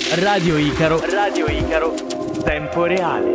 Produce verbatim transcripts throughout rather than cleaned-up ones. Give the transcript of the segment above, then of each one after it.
Radio Icaro. Radio Icaro. Tempo reale.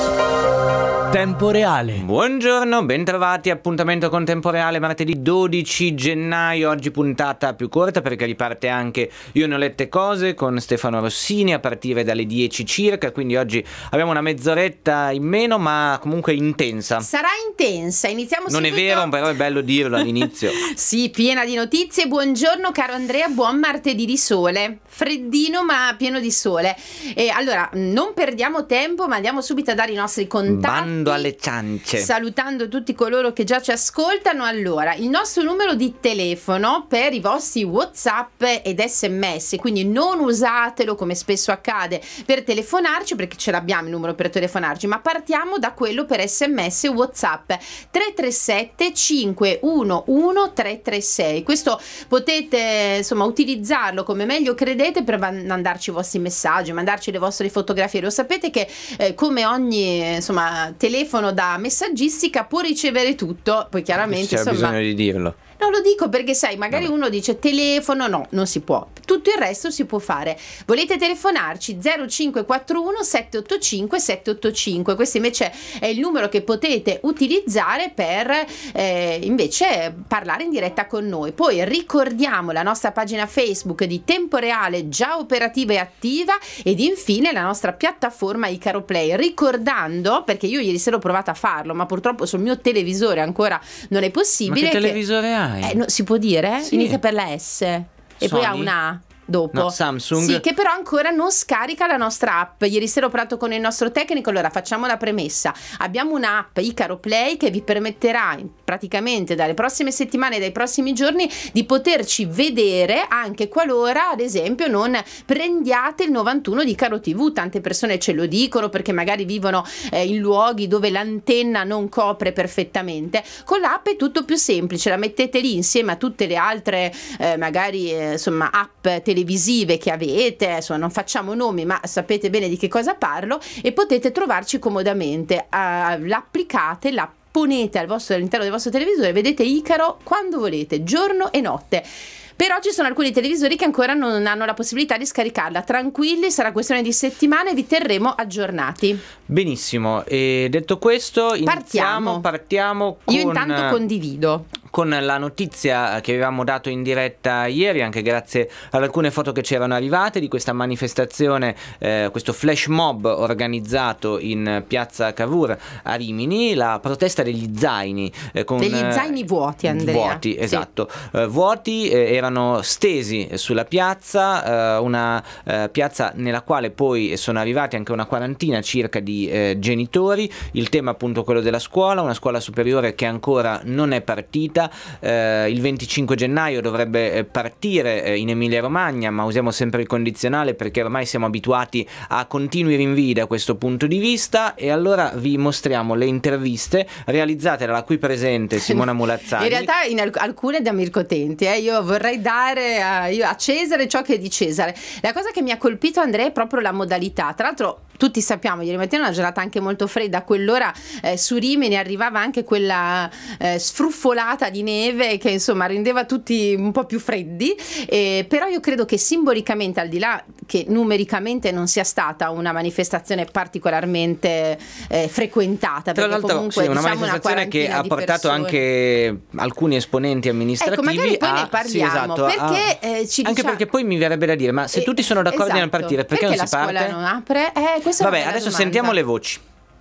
Tempo reale. Buongiorno, bentrovati. Appuntamento con Tempo Reale martedì dodici gennaio. Oggi puntata più corta perché riparte anche Io ne ho lette cose con Stefano Rossini a partire dalle dieci circa. Quindi oggi abbiamo una mezz'oretta in meno, ma comunque intensa. Sarà intensa. Iniziamo Non subito. è vero, però è bello dirlo all'inizio. Sì, piena di notizie. Buongiorno caro Andrea, buon martedì di sole. Freddino ma pieno di sole. E allora non perdiamo tempo, ma andiamo subito a dare i nostri contatti. Bando alle ciance. Salutando tutti coloro che già ci ascoltano. Allora, il nostro numero di telefono per i vostri WhatsApp ed sms, quindi non usatelo come spesso accade per telefonarci, perché ce l'abbiamo il numero per telefonarci, ma partiamo da quello per sms e WhatsApp: tre tre sette cinque uno uno tre tre sei. Questo potete insomma utilizzarlo come meglio credete per mandarci i vostri messaggi, mandarci le vostre fotografie. Lo sapete che eh, come ogni insomma telefono da messaggistica può ricevere tutto, poi chiaramente c'è insomma bisogno di dirlo. No, lo dico perché sai, magari Vabbè. uno dice telefono, no, non si può. Tutto il resto si può fare. Volete telefonarci? zero cinque quattro uno sette otto cinque sette otto cinque. Questo invece è il numero che potete utilizzare per eh, invece parlare in diretta con noi. Poi ricordiamo la nostra pagina Facebook di Tempo Reale già operativa e attiva, ed infine la nostra piattaforma Icaro Play. Ricordando, perché io ieri sera ho provato a farlo, ma purtroppo sul mio televisore ancora non è possibile. Ma che che... televisore hai? Eh, no, si può dire? Sì. Inizia per la S e Sony? poi ha una A dopo. No, Samsung. Sì, che però ancora non scarica la nostra app. Ieri sera ho parlato con il nostro tecnico. Allora facciamo la premessa: abbiamo un'app Icaro Play che vi permetterà praticamente dalle prossime settimane e dai prossimi giorni di poterci vedere anche qualora ad esempio non prendiate il novantuno di Icaro T V. Tante persone ce lo dicono perché magari vivono eh, in luoghi dove l'antenna non copre perfettamente. Con l'app è tutto più semplice, la mettete lì insieme a tutte le altre eh, magari eh, insomma app televisive che avete, insomma non facciamo nomi ma sapete bene di che cosa parlo, e potete trovarci comodamente. Uh, l'applicate, la ponete al vostro, all'interno del vostro televisore, vedete Icaro quando volete, giorno e notte. Però ci sono alcuni televisori che ancora non hanno la possibilità di scaricarla. Tranquilli, sarà questione di settimane, vi terremo aggiornati. Benissimo, e detto questo Partiamo. iniziamo, partiamo con... Io intanto condivido con la notizia che avevamo dato in diretta ieri, anche grazie ad alcune foto che ci erano arrivate di questa manifestazione, eh, questo flash mob organizzato in piazza Cavour a Rimini, la protesta degli zaini. Eh, con, degli zaini vuoti, Andrea. Vuoti, esatto. Sì. Eh, vuoti, eh, erano stesi sulla piazza, eh, una eh, piazza nella quale poi sono arrivati anche una quarantina circa di eh, genitori. Il tema appunto quello della scuola, una scuola superiore che ancora non è partita. Eh, il venticinque gennaio dovrebbe partire eh, in Emilia Romagna, ma usiamo sempre il condizionale perché ormai siamo abituati a continui rinvii da questo punto di vista. E allora vi mostriamo le interviste realizzate dalla qui presente Simona Mulazzani. In realtà in alc- alcune da Mirko Tenti, eh. Io vorrei dare a, io, a Cesare ciò che è di Cesare. La cosa che mi ha colpito, Andrea, è proprio la modalità. Tra l'altro tutti sappiamo, ieri mattina è una giornata anche molto fredda, a quell'ora eh, su Rimini arrivava anche quella eh, sfruffolata di neve che insomma rendeva tutti un po' più freddi, eh, però io credo che simbolicamente, al di là che numericamente non sia stata una manifestazione particolarmente eh, frequentata, tra perché l'altro comunque sì, una diciamo manifestazione una che ha portato persone. anche alcuni esponenti amministrativi. Ecco, magari poi a, ne parliamo, sì, esatto, perché a, eh, ci anche diciamo, perché poi mi verrebbe da dire, ma se eh, tutti sono d'accordo esatto, nel partire, perché, perché non si parte? la scuola non apre? Eh, questa Vabbè, è una bella adesso domanda. sentiamo le voci.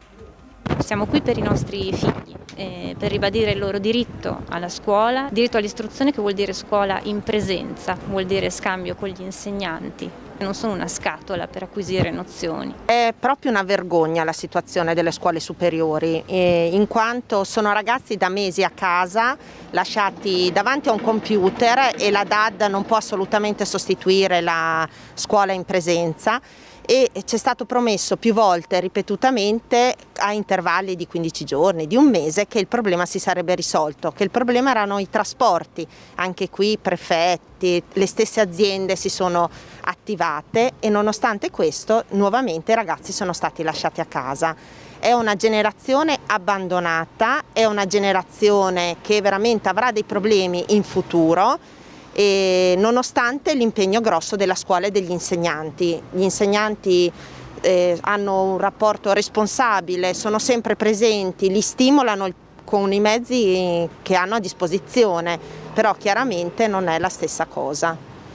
Siamo qui per i nostri figli, eh, per ribadire il loro diritto alla scuola, diritto all'istruzione, che vuol dire scuola in presenza, vuol dire scambio con gli insegnanti. Non sono una scatola per acquisire nozioni. È proprio una vergogna la situazione delle scuole superiori, eh, in quanto sono ragazzi da mesi a casa, lasciati davanti a un computer, e la D A D non può assolutamente sostituire la scuola in presenza. E ci è stato promesso più volte, ripetutamente, a intervalli di quindici giorni, di un mese, che il problema si sarebbe risolto, che il problema erano i trasporti. Anche qui i prefetti, le stesse aziende si sono attivate, e nonostante questo nuovamente i ragazzi sono stati lasciati a casa. È una generazione abbandonata, è una generazione che veramente avrà dei problemi in futuro, e nonostante l'impegno grosso della scuola e degli insegnanti. Gli insegnanti eh, hanno un rapporto responsabile, sono sempre presenti, li stimolano il con i mezzi che hanno a disposizione, però chiaramente non è la stessa cosa.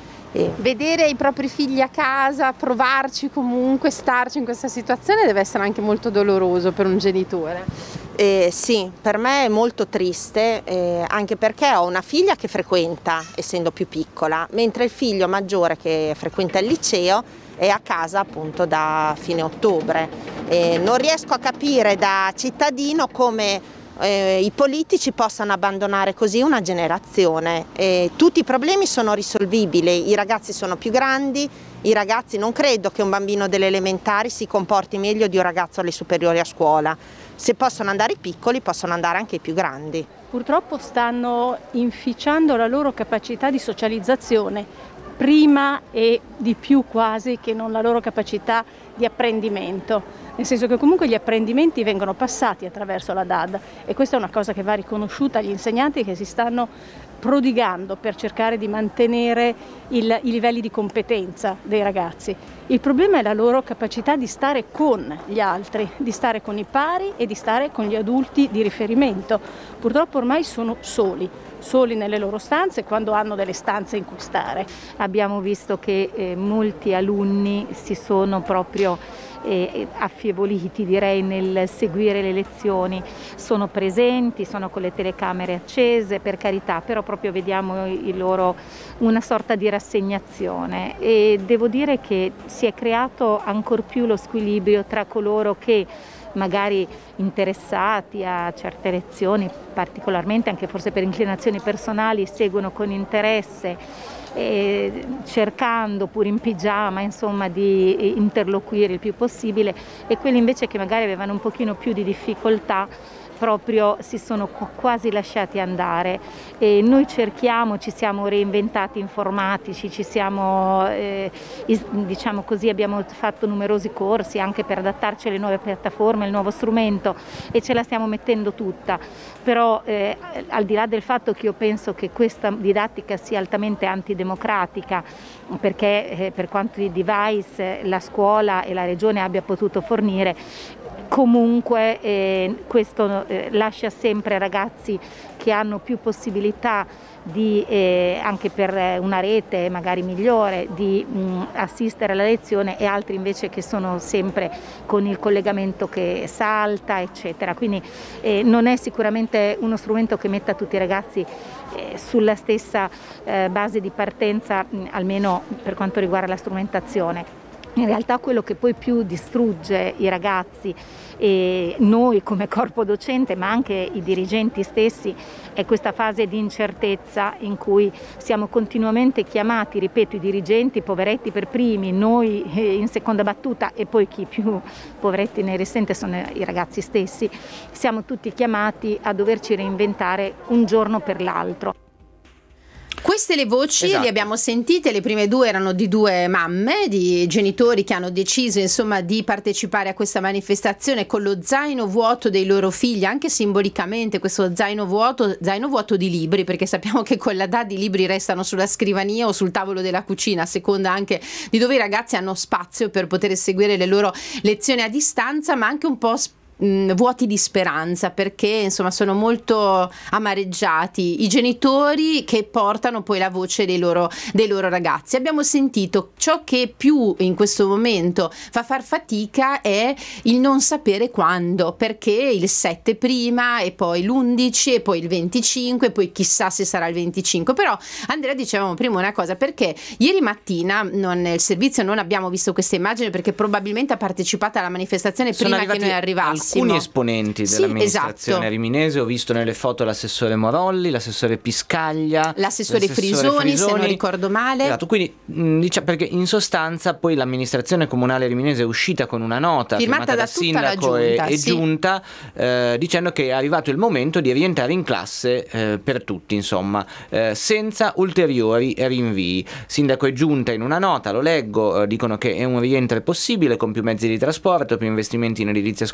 E vedere i propri figli a casa, provarci comunque, starci in questa situazione deve essere anche molto doloroso per un genitore. Eh, sì, per me è molto triste, eh, anche perché ho una figlia che frequenta, essendo più piccola, mentre il figlio maggiore che frequenta il liceo è a casa appunto da fine ottobre. Eh, non riesco a capire da cittadino come Eh, i politici possano abbandonare così una generazione. Eh, tutti i problemi sono risolvibili, i ragazzi sono più grandi, i ragazzi, non credo che un bambino delle elementari si comporti meglio di un ragazzo alle superiori a scuola. Se possono andare i piccoli, possono andare anche i più grandi. Purtroppo stanno inficiando la loro capacità di socializzazione, prima e di più quasi che non la loro capacità di apprendimento. Nel senso che comunque gli apprendimenti vengono passati attraverso la D A D e questa è una cosa che va riconosciuta agli insegnanti che si stanno prodigando per cercare di mantenere il, i livelli di competenza dei ragazzi. Il problema è la loro capacità di stare con gli altri, di stare con i pari e di stare con gli adulti di riferimento. Purtroppo ormai sono soli, soli nelle loro stanze quando hanno delle stanze in cui stare. Abbiamo visto che eh, molti alunni si sono proprio eh, affievoliti, direi, nel seguire le lezioni, sono presenti, sono con le telecamere accese, per carità, però proprio vediamo il loro una sorta di rassegnazione e devo dire che si è creato ancor più lo squilibrio tra coloro che magari interessati a certe lezioni, particolarmente anche forse per inclinazioni personali, seguono con interesse, eh, cercando pur in pigiama insomma di interloquire il più possibile, e quelli invece che magari avevano un pochino più di difficoltà proprio si sono quasi lasciati andare. E noi cerchiamo, ci siamo reinventati informatici, ci siamo, eh, diciamo così, abbiamo fatto numerosi corsi anche per adattarci alle nuove piattaforme, al nuovo strumento, e ce la stiamo mettendo tutta. Però eh, al di là del fatto che io penso che questa didattica sia altamente antidemocratica, perché eh, per quanto di device la scuola e la regione abbia potuto fornire, comunque eh, questo eh, lascia sempre ragazzi che hanno più possibilità di, eh, anche per una rete magari migliore, di mh, assistere alla lezione, e altri invece che sono sempre con il collegamento che salta, eccetera. Quindi eh, non è sicuramente uno strumento che metta tutti i ragazzi eh, sulla stessa eh, base di partenza, mh, almeno per quanto riguarda la strumentazione. In realtà quello che poi più distrugge i ragazzi e noi come corpo docente, ma anche i dirigenti stessi, è questa fase di incertezza in cui siamo continuamente chiamati, ripeto, i dirigenti, poveretti per primi, noi in seconda battuta, e poi chi più poveretti ne risente sono i ragazzi stessi, siamo tutti chiamati a doverci reinventare un giorno per l'altro. Queste le voci, esatto, le abbiamo sentite, le prime due erano di due mamme, di genitori che hanno deciso insomma di partecipare a questa manifestazione con lo zaino vuoto dei loro figli, anche simbolicamente questo zaino vuoto, zaino vuoto di libri, perché sappiamo che con la D A D i libri restano sulla scrivania o sul tavolo della cucina, a seconda anche di dove i ragazzi hanno spazio per poter seguire le loro lezioni a distanza, ma anche un po' Mh, vuoti di speranza, perché insomma sono molto amareggiati i genitori che portano poi la voce dei loro, dei loro ragazzi. Abbiamo sentito ciò che più in questo momento fa far fatica è il non sapere quando, perché il sette prima e poi l'undici e poi il venticinque, poi chissà se sarà il venticinque. Però Andrea, dicevamo prima una cosa, perché ieri mattina non, nel servizio non abbiamo visto questa immagine, perché probabilmente ha partecipato alla manifestazione prima che noi arrivassimo alcuni esponenti sì, dell'amministrazione esatto. riminese. Ho visto nelle foto l'assessore Morolli, l'assessore Piscaglia, l'assessore Frisoni, Frisoni, se non ricordo male. Esatto, quindi mh, diciamo, perché in sostanza poi l'amministrazione comunale riminese è uscita con una nota firmata, firmata da, da sindaco giunta, e, e sì. giunta eh, dicendo che è arrivato il momento di rientrare in classe eh, per tutti, insomma, eh, senza ulteriori rinvii. Sindaco e giunta in una nota, lo leggo, eh, dicono che è un rientro possibile con più mezzi di trasporto, più investimenti in edilizia scolastica,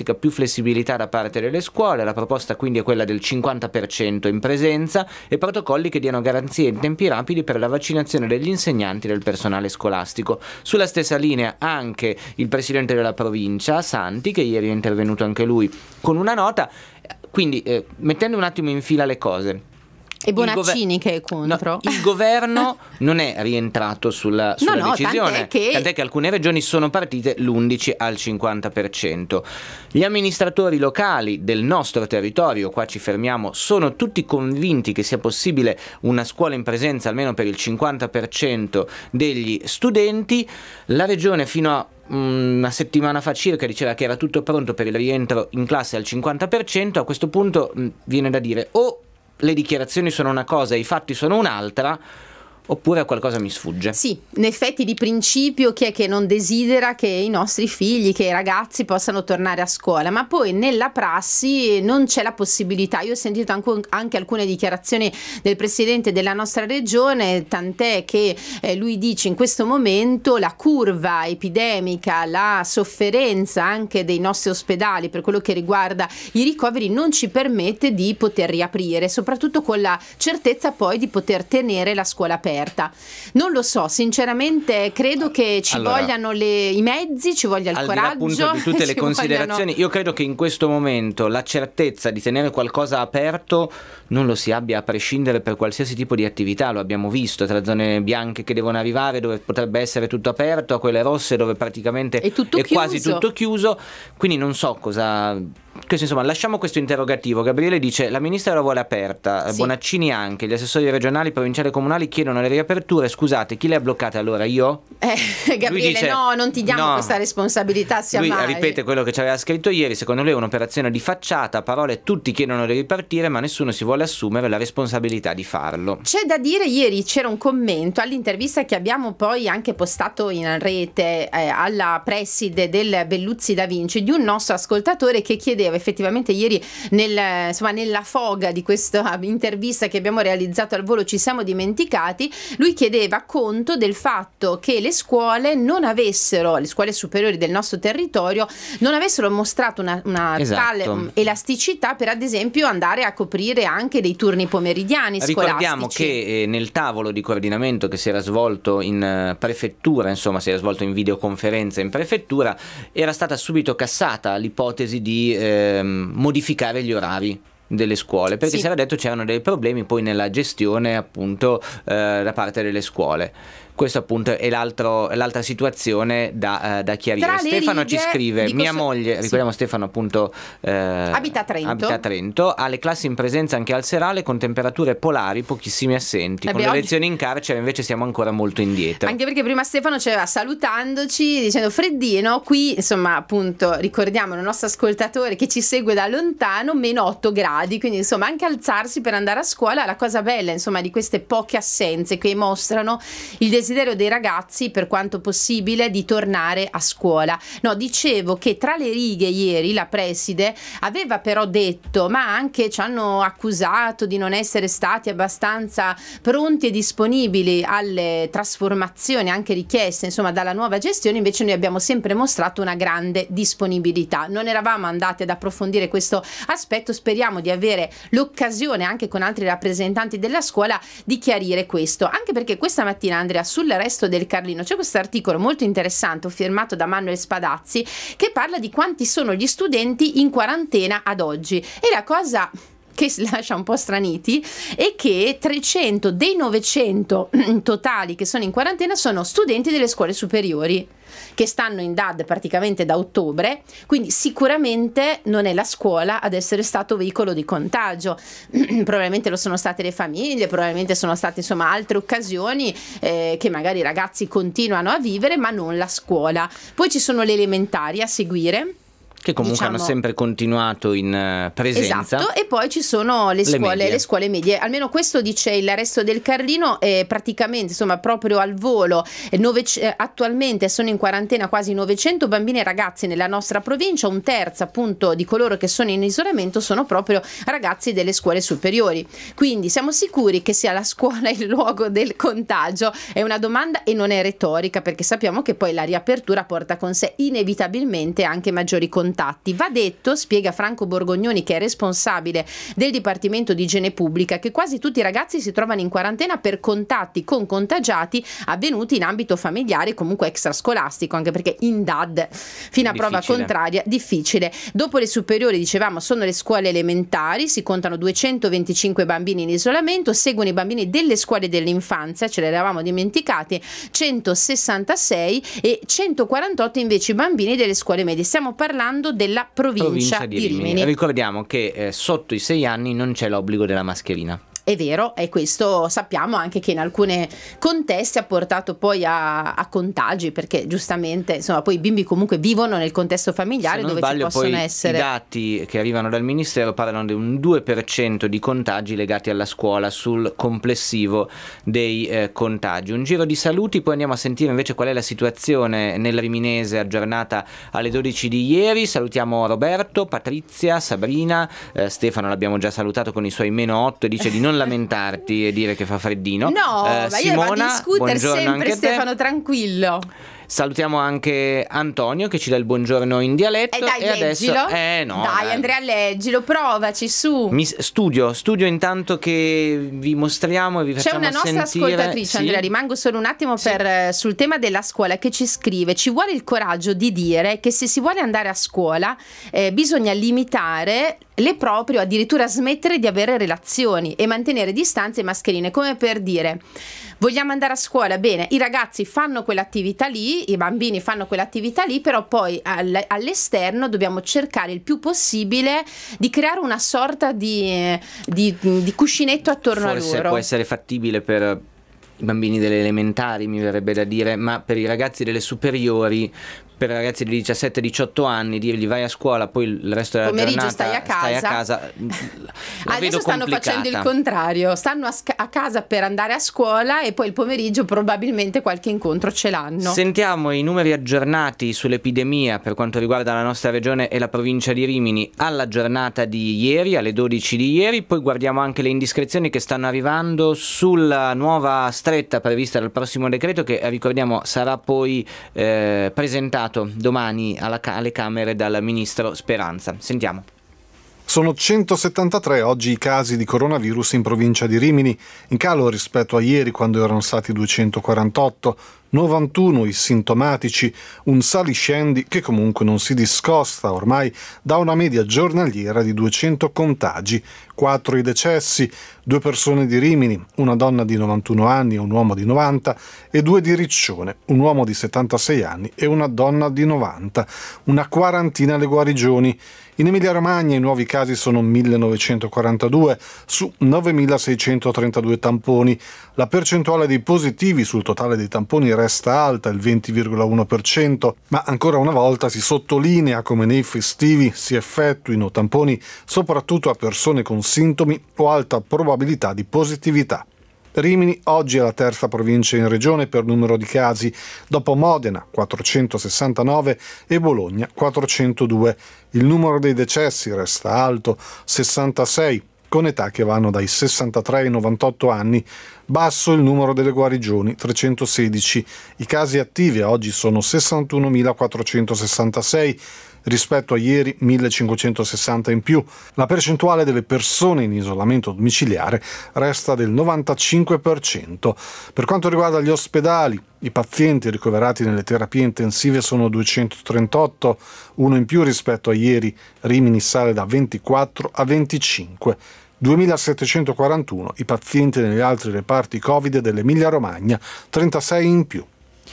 scolastica, più flessibilità da parte delle scuole. La proposta quindi è quella del cinquanta per cento in presenza e protocolli che diano garanzie in tempi rapidi per la vaccinazione degli insegnanti e del personale scolastico. Sulla stessa linea anche il presidente della provincia, Santi, che ieri è intervenuto anche lui con una nota. Quindi eh, mettendo un attimo in fila le cose, e Bonaccini gover- che è contro. No, il governo non è rientrato sulla, sulla no, no, decisione, tant'è che... tant'è che alcune regioni sono partite l'undici al cinquanta per cento. Gli amministratori locali del nostro territorio, qua ci fermiamo, sono tutti convinti che sia possibile una scuola in presenza almeno per il cinquanta per cento degli studenti. La regione fino a una settimana fa circa diceva che era tutto pronto per il rientro in classe al cinquanta per cento. A questo punto mh, viene da dire o le dichiarazioni sono una cosa e i fatti sono un'altra, oppure qualcosa mi sfugge. Sì, in effetti di principio chi è che non desidera che i nostri figli, che i ragazzi possano tornare a scuola, ma poi nella prassi non c'è la possibilità. Io ho sentito anche, anche alcune dichiarazioni del presidente della nostra regione, tant'è che eh, lui dice in questo momento la curva epidemica, la sofferenza anche dei nostri ospedali per quello che riguarda i ricoveri non ci permette di poter riaprire, soprattutto con la certezza poi di poter tenere la scuola aperta. Non lo so, sinceramente credo che ci allora, vogliano le, i mezzi, ci voglia il al coraggio. Di là appunto di tutte le considerazioni, vogliano... io credo che in questo momento la certezza di tenere qualcosa aperto non lo si abbia a prescindere per qualsiasi tipo di attività. Lo abbiamo visto tra zone bianche che devono arrivare dove potrebbe essere tutto aperto, a quelle rosse dove praticamente è, tutto è quasi tutto chiuso. Quindi non so cosa... Questo, insomma, lasciamo questo interrogativo. Gabriele dice la ministra la vuole aperta, sì. Bonaccini anche, gli assessori regionali, provinciali e comunali chiedono le riaperture. Scusate, chi le ha bloccate allora? Io? Eh, Gabriele dice, no, non ti diamo no. questa responsabilità, sia lui mai. ripete quello che ci aveva scritto ieri. Secondo lui è un'operazione di facciata, a parole tutti chiedono di ripartire ma nessuno si vuole assumere la responsabilità di farlo. C'è da dire, ieri c'era un commento all'intervista che abbiamo poi anche postato in rete eh, alla preside del Belluzzi Da Vinci di un nostro ascoltatore che chiedeva effettivamente ieri nel, insomma, nella foga di questa intervista che abbiamo realizzato al volo, ci siamo dimenticati. Lui chiedeva conto del fatto che le scuole non avessero, le scuole superiori del nostro territorio non avessero mostrato una, una esatto. tale um, elasticità per ad esempio andare a coprire anche dei turni pomeridiani scolastici. Ricordiamo che eh, nel tavolo di coordinamento che si era svolto in uh, prefettura, insomma si era svolto in videoconferenza in prefettura, era stata subito cassata l'ipotesi di eh, modificare gli orari delle scuole, perché sì. si era detto c'erano dei problemi poi nella gestione appunto eh, da parte delle scuole. Questo appunto è l'altro, l'altra situazione da, uh, da chiarire. Stefano righe, ci scrive, mia so- moglie, ricordiamo sì. Stefano appunto eh, abita a Trento. abita a Trento, ha le classi in presenza anche al serale con temperature polari, pochissimi assenti, eh con beh, le oggi... lezioni in carcere invece siamo ancora molto indietro. Anche perché prima Stefano c'era salutandoci dicendo freddino, qui insomma appunto ricordiamo il nostro ascoltatore che ci segue da lontano, meno otto gradi, quindi insomma anche alzarsi per andare a scuola. La cosa bella insomma di queste poche assenze che mostrano il desiderio dei ragazzi per quanto possibile di tornare a scuola. No, dicevo che tra le righe ieri la preside aveva però detto, ma anche ci hanno accusato di non essere stati abbastanza pronti e disponibili alle trasformazioni anche richieste insomma dalla nuova gestione. Invece noi abbiamo sempre mostrato una grande disponibilità. Non eravamo andati ad approfondire questo aspetto, speriamo di avere l'occasione anche con altri rappresentanti della scuola di chiarire questo, anche perché questa mattina Andrea sul Resto del Carlino c'è questo articolo molto interessante firmato da Manuel Spadazzi che parla di quanti sono gli studenti in quarantena ad oggi, e la cosa che lascia un po' straniti è che trecento dei novecento totali che sono in quarantena sono studenti delle scuole superiori che stanno in D A D praticamente da ottobre, quindi sicuramente non è la scuola ad essere stato veicolo di contagio. Probabilmente lo sono state le famiglie, probabilmente sono state insomma altre occasioni eh, che magari i ragazzi continuano a vivere, ma non la scuola. Poi ci sono le elementari a seguire, che comunque diciamo, hanno sempre continuato in uh, presenza. Esatto, e poi ci sono le scuole, le, le scuole medie. Almeno questo dice il Resto del Carlino, eh, praticamente insomma proprio al volo eh, nove, eh, attualmente sono in quarantena quasi novecento bambini e ragazzi nella nostra provincia, un terzo appunto di coloro che sono in isolamento sono proprio ragazzi delle scuole superiori. Quindi siamo sicuri che sia la scuola il luogo del contagio? È una domanda e non è retorica, perché sappiamo che poi la riapertura porta con sé inevitabilmente anche maggiori contagi. contatti. Va detto, spiega Franco Borgognoni, che è responsabile del Dipartimento di Igiene Pubblica, che quasi tutti i ragazzi si trovano in quarantena per contatti con contagiati avvenuti in ambito familiare, comunque extrascolastico, anche perché in D A D fino a difficile. Prova contraria difficile. Dopo le superiori, dicevamo, sono le scuole elementari, si contano duecentoventicinque bambini in isolamento, seguono i bambini delle scuole dell'infanzia, ce li eravamo dimenticati, centosessantasei, e centoquarantotto invece i bambini delle scuole medie. Stiamo parlando della provincia, provincia di, di Rimini. Rimini. Ricordiamo che eh, sotto i sei anni non c'è l'obbligo della mascherina. È vero, e questo sappiamo anche che in alcuni contesti ha portato poi a, a contagi, perché giustamente insomma poi i bimbi comunque vivono nel contesto familiare, Se non dove sbaglio, ci possono poi essere. I dati che arrivano dal Ministero parlano di un due per cento di contagi legati alla scuola sul complessivo dei eh, contagi. Un giro di saluti, poi andiamo a sentire invece qual è la situazione nel Riminese aggiornata alle dodici di ieri. Salutiamo Roberto, Patrizia, Sabrina, eh, Stefano l'abbiamo già salutato con i suoi meno otto e dice di non lamentarti e dire che fa freddino. No, eh, ma io vado in Simona, scooter buongiorno sempre, anche a te. Stefano, tranquillo. Salutiamo anche Antonio che ci dà il buongiorno in dialetto. E dai, e leggilo. adesso eh no, dai, dai. Andrea, leggilo, provaci su. Mi studio, studio intanto che vi mostriamo e vi C'è facciamo una nostra sentire. ascoltatrice, Sì. Andrea, rimango solo un attimo Sì. per, eh, sul tema della scuola, che ci scrive: ci vuole il coraggio di dire che se si vuole andare a scuola eh, bisogna limitare le proprie, o addirittura smettere di avere relazioni e mantenere distanze e mascherine, come per dire: vogliamo andare a scuola, bene, i ragazzi fanno quell'attività lì, i bambini fanno quell'attività lì, però poi all- all'esterno dobbiamo cercare il più possibile di creare una sorta di, di, di cuscinetto attorno Forse a loro. può essere fattibile per i bambini delle elementari, mi verrebbe da dire, ma per i ragazzi delle superiori, per i ragazzi di diciassette diciotto anni, dirgli vai a scuola, poi il resto della Pomeriggio giornata stai a casa. stai a casa la vedo Adesso stanno complicata. facendo il contrario, stanno a, sca- a casa per andare a scuola e poi il pomeriggio probabilmente qualche incontro ce l'hanno. Sentiamo i numeri aggiornati sull'epidemia per quanto riguarda la nostra regione e la provincia di Rimini alla giornata di ieri, alle dodici di ieri, poi guardiamo anche le indiscrezioni che stanno arrivando sulla nuova stretta prevista dal prossimo decreto, che ricordiamo sarà poi eh, presentato domani alla, alle Camere dal ministro Speranza. Sentiamo. Sono centosettantatré oggi i casi di coronavirus in provincia di Rimini, in calo rispetto a ieri quando erano stati duecentoquarantotto, novantuno i sintomatici, un saliscendi che comunque non si discosta ormai da una media giornaliera di duecento contagi, quattro i decessi, due persone di Rimini, una donna di novantuno anni e un uomo di novanta, e due di Riccione, un uomo di settantasei anni e una donna di novanta, una quarantina le guarigioni. In Emilia-Romagna i nuovi casi sono millenovecentoquarantadue su novemilaseicentotrentadue tamponi. La percentuale dei positivi sul totale dei tamponi resta alta, il venti virgola uno per cento, ma ancora una volta si sottolinea come nei festivi si effettuino tamponi soprattutto a persone con sintomi o alta probabilità di positività. Rimini oggi è la terza provincia in regione per numero di casi, dopo Modena quattrocentosessantanove e Bologna quattrocentodue. Il numero dei decessi resta alto, sessantasei, con età che vanno dai sessantatré ai novantotto anni. Basso il numero delle guarigioni, trecentosedici. I casi attivi oggi sono sessantunomilaquattrocentosessantasei, rispetto a ieri millecinquecentosessanta in più. La percentuale delle persone in isolamento domiciliare resta del novantacinque per cento. Per quanto riguarda gli ospedali, i pazienti ricoverati nelle terapie intensive sono duecentotrentotto, uno in più rispetto a ieri. Rimini sale da ventiquattro a venticinque. duemilasettecentoquarantuno i pazienti negli altri reparti Covid dell'Emilia-Romagna, trentasei in più.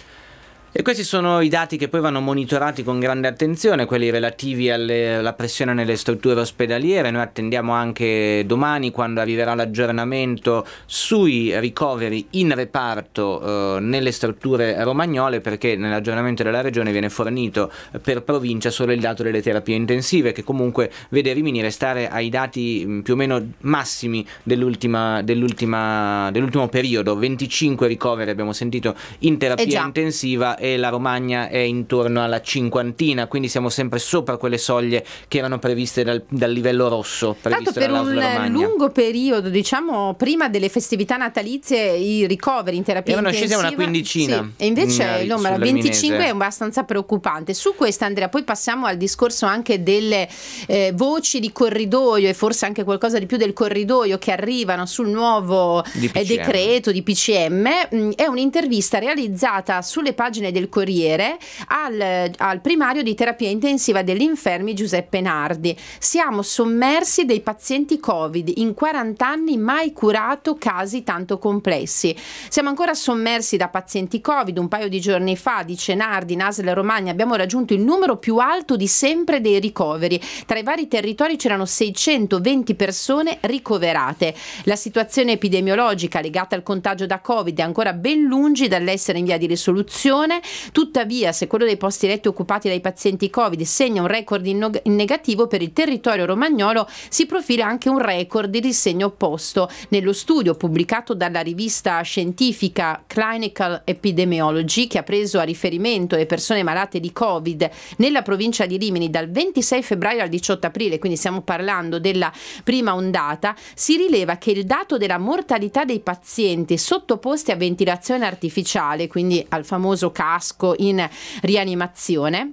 E questi sono i dati che poi vanno monitorati con grande attenzione, quelli relativi alle, alla pressione nelle strutture ospedaliere. Noi attendiamo anche domani, quando arriverà l'aggiornamento sui ricoveri in reparto eh, nelle strutture romagnole, perché nell'aggiornamento della regione viene fornito per provincia solo il dato delle terapie intensive, che comunque vede Rimini restare ai dati mh, più o meno massimi dell'ultima, dell'ultima, dell'ultimo periodo. venticinque ricoveri abbiamo sentito in terapia Eh già. intensiva e la Romagna è intorno alla cinquantina, quindi siamo sempre sopra quelle soglie che erano previste dal, dal livello rosso previsto per dalla un Romagna. lungo periodo, diciamo prima delle festività natalizie, i ricoveri in terapia erano intensiva scesi a una quindicina, sì, e invece in, no, la sul venticinque Leminese. è abbastanza preoccupante. Su questa, Andrea, poi passiamo al discorso anche delle eh, voci di corridoio e forse anche qualcosa di più del corridoio che arrivano sul nuovo eh, decreto di P C M. Mm, è un'intervista realizzata sulle pagine del Corriere al, al primario di terapia intensiva degli infermi Giuseppe Nardi. Siamo sommersi dei pazienti Covid, in quaranta anni mai curato casi tanto complessi. Siamo ancora sommersi da pazienti Covid. Un paio di giorni fa, dice Nardi, in A S L Romagna abbiamo raggiunto il numero più alto di sempre dei ricoveri. Tra i vari territori c'erano seicentoventi persone ricoverate. La situazione epidemiologica legata al contagio da Covid è ancora ben lungi dall'essere in via di risoluzione. Tuttavia, se quello dei posti letto occupati dai pazienti Covid segna un record in, no- in negativo, per il territorio romagnolo si profila anche un record di segno opposto. Nello studio pubblicato dalla rivista scientifica Clinical Epidemiology, che ha preso a riferimento le persone malate di Covid nella provincia di Rimini dal ventisei febbraio al diciotto aprile, quindi stiamo parlando della prima ondata, si rileva che il dato della mortalità dei pazienti sottoposti a ventilazione artificiale, quindi al famoso casco in rianimazione,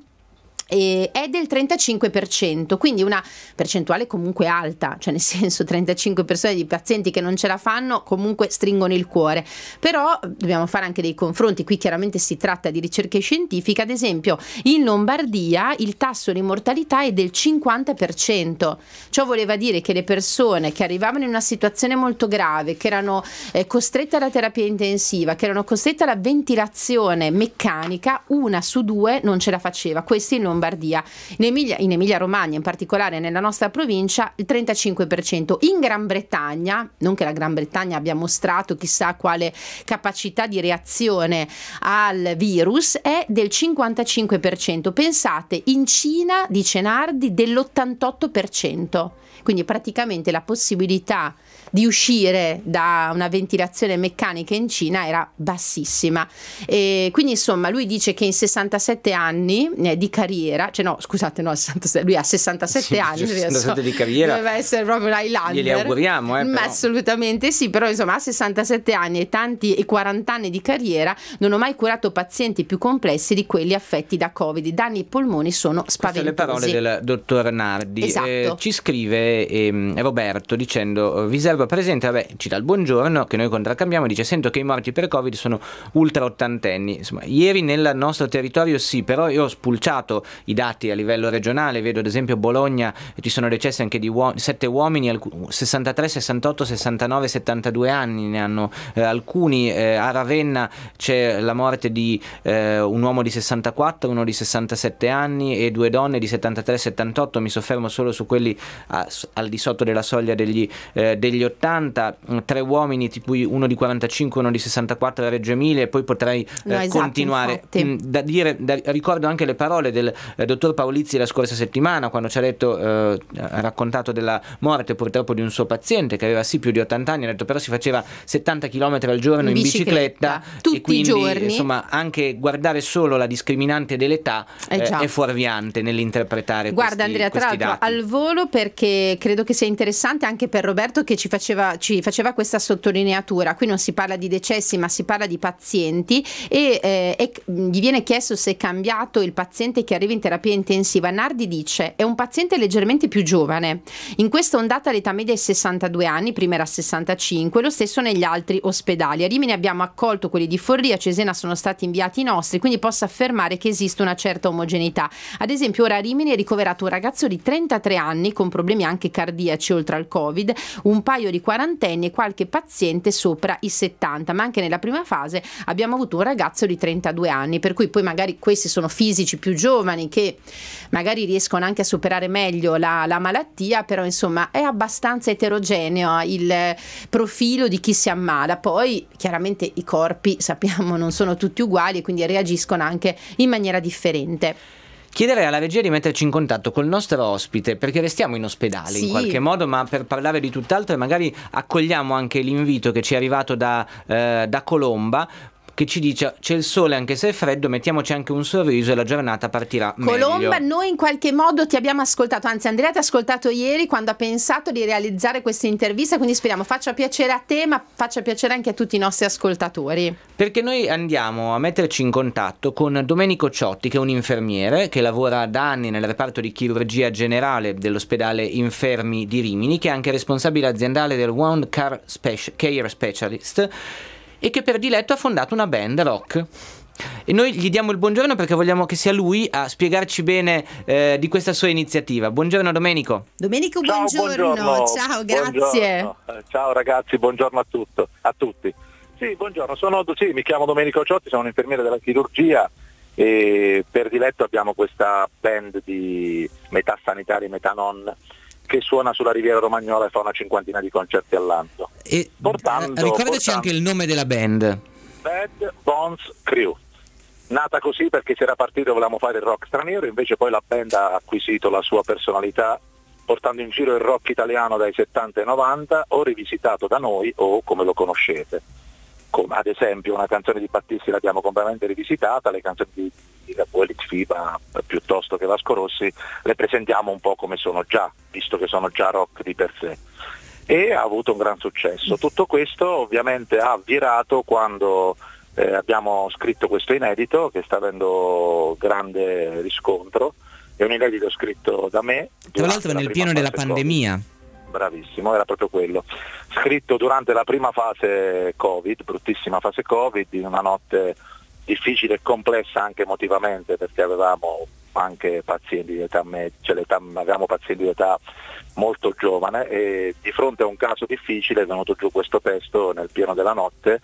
e è del trentacinque per cento, quindi una percentuale comunque alta, cioè nel senso trentacinque persone di pazienti che non ce la fanno comunque stringono il cuore. Però dobbiamo fare anche dei confronti, qui chiaramente si tratta di ricerche scientifiche. Ad esempio in Lombardia il tasso di mortalità è del cinquanta per cento, ciò voleva dire che le persone che arrivavano in una situazione molto grave, che erano eh, costrette alla terapia intensiva, che erano costrette alla ventilazione meccanica, una su due non ce la faceva. Questi in Lombardia. Lombardia. In Emilia, in Emilia Romagna, in particolare nella nostra provincia, il trentacinque per cento. In Gran Bretagna, non che la Gran Bretagna abbia mostrato chissà quale capacità di reazione al virus, è del cinquantacinque per cento. Pensate, in Cina, dice Nardi, dell'ottantotto per cento. Quindi praticamente la possibilità di uscire da una ventilazione meccanica in Cina era bassissima. E quindi insomma lui dice che in sessantasette anni eh, di carriera, cioè no scusate no sessantasette, lui ha sessantasette sì, anni, sessantasette di carriera, doveva essere proprio un Highlander, glieli auguriamo, eh, ma assolutamente sì, però insomma ha sessantasette anni e tanti e quaranta anni di carriera, non ho mai curato pazienti più complessi di quelli affetti da Covid. I danni ai polmoni sono spaventosi. Queste le parole del dottor Nardi. Esatto. Eh, ci scrive eh, Roberto dicendo: vi serve presente, vabbè, ci dà il buongiorno che noi contraccambiamo, dice: sento che i morti per Covid sono ultra ottantenni. Insomma, ieri nel nostro territorio sì, però io ho spulciato i dati a livello regionale, vedo ad esempio Bologna ci sono decessi anche di uom- sette uomini, alc- sessantatré, sessantotto, sessantanove, settantadue anni ne hanno eh, alcuni. Eh, a Ravenna c'è la morte di eh, un uomo di sessantaquattro, uno di sessantasette anni e due donne di settantatré settantotto. Mi soffermo solo su quelli a, al di sotto della soglia degli, eh, degli ottanta. Tre uomini, tipo uno di quarantacinque, uno di sessantaquattro a Reggio Emilia, e poi potrei eh, no, esatto, continuare. Mm, da dire, da, ricordo anche le parole del eh, dottor Paolizzi la scorsa settimana, quando ci ha detto, eh, ha raccontato della morte purtroppo di un suo paziente che aveva sì più di ottanta anni, ha detto però si faceva settanta chilometri al giorno in, in bicicletta, bicicletta tutti e quindi, i giorni. Insomma, anche guardare solo la discriminante dell'età eh, eh, è fuorviante nell'interpretare. Guarda questi, Andrea, tra l'altro dati. al volo, perché credo che sia interessante anche per Roberto che ci faceva, ci faceva questa sottolineatura. Qui non si parla di decessi ma si parla di pazienti e, eh, e gli viene chiesto se è cambiato il paziente che arriva in terapia intensiva. Nardi dice: è un paziente leggermente più giovane, in questa ondata l'età media è sessantadue anni, prima era sessantacinque, lo stesso negli altri ospedali. A Rimini abbiamo accolto quelli di Forlì, a Cesena sono stati inviati i nostri, quindi posso affermare che esiste una certa omogeneità. Ad esempio ora a Rimini è ricoverato un ragazzo di trentatré anni con problemi anche cardiaci oltre al Covid, un paio di quarantenni e qualche paziente sopra i settanta, ma anche nella prima fase abbiamo avuto un ragazzo di trentadue anni, per cui poi magari questi sono fisici più giovani che magari riescono anche a superare meglio la, la malattia, però insomma è abbastanza eterogeneo il profilo di chi si ammala. Poi chiaramente i corpi sappiamo non sono tutti uguali e quindi reagiscono anche in maniera differente. Chiederei alla regia di metterci in contatto col nostro ospite, perché restiamo in ospedale sì. in qualche modo, ma per parlare di tutt'altro, e magari accogliamo anche l'invito che ci è arrivato da, eh, da Colomba. che ci dice: c'è il sole anche se è freddo, mettiamoci anche un sorriso e la giornata partirà Colomba, meglio. noi in qualche modo ti abbiamo ascoltato, anzi Andrea ti ha ascoltato ieri quando ha pensato di realizzare questa intervista, quindi speriamo faccia piacere a te ma faccia piacere anche a tutti i nostri ascoltatori. Perché noi andiamo a metterci in contatto con Domenico Ciotti, che è un infermiere che lavora da anni nel reparto di chirurgia generale dell'ospedale Infermi di Rimini, che è anche responsabile aziendale del Wound Care Specialist e che per diletto ha fondato una band rock. E noi gli diamo il buongiorno perché vogliamo che sia lui a spiegarci bene eh, di questa sua iniziativa. Buongiorno Domenico. Domenico, Ciao, buongiorno. buongiorno. Ciao, grazie. Buongiorno. Ciao ragazzi, buongiorno a, tutto, a tutti. Sì, buongiorno, sono, sì, mi chiamo Domenico Ciotti, sono un infermiere della chirurgia e per diletto abbiamo questa band di metà sanitari, metà non, che suona sulla Riviera Romagnola e fa una cinquantina di concerti all'anno. E portando, ricordaci portando anche il nome della band. Bad Bones Crew. Nata così perché si era partito e volevamo fare il rock straniero, invece poi la band ha acquisito la sua personalità portando in giro il rock italiano dai settanta ai novanta, o rivisitato da noi o come lo conoscete. Come ad esempio una canzone di Battisti l'abbiamo completamente rivisitata, le canzoni di, di Gabuelit Fiba piuttosto che Vasco Rossi le presentiamo un po' come sono già, visto che sono già rock di per sé. E ha avuto un gran successo. Tutto questo ovviamente ha virato quando eh, abbiamo scritto questo inedito che sta avendo grande riscontro. È un inedito scritto da me. Tra l'altro nel pieno della pandemia. Covid. Bravissimo, era proprio quello. Scritto durante la prima fase Covid, bruttissima fase Covid, in una notte difficile e complessa anche emotivamente, perché avevamo anche pazienti di età media, cioè l'età, avevamo pazienti di età molto giovane, e di fronte a un caso difficile è venuto giù questo testo nel pieno della notte,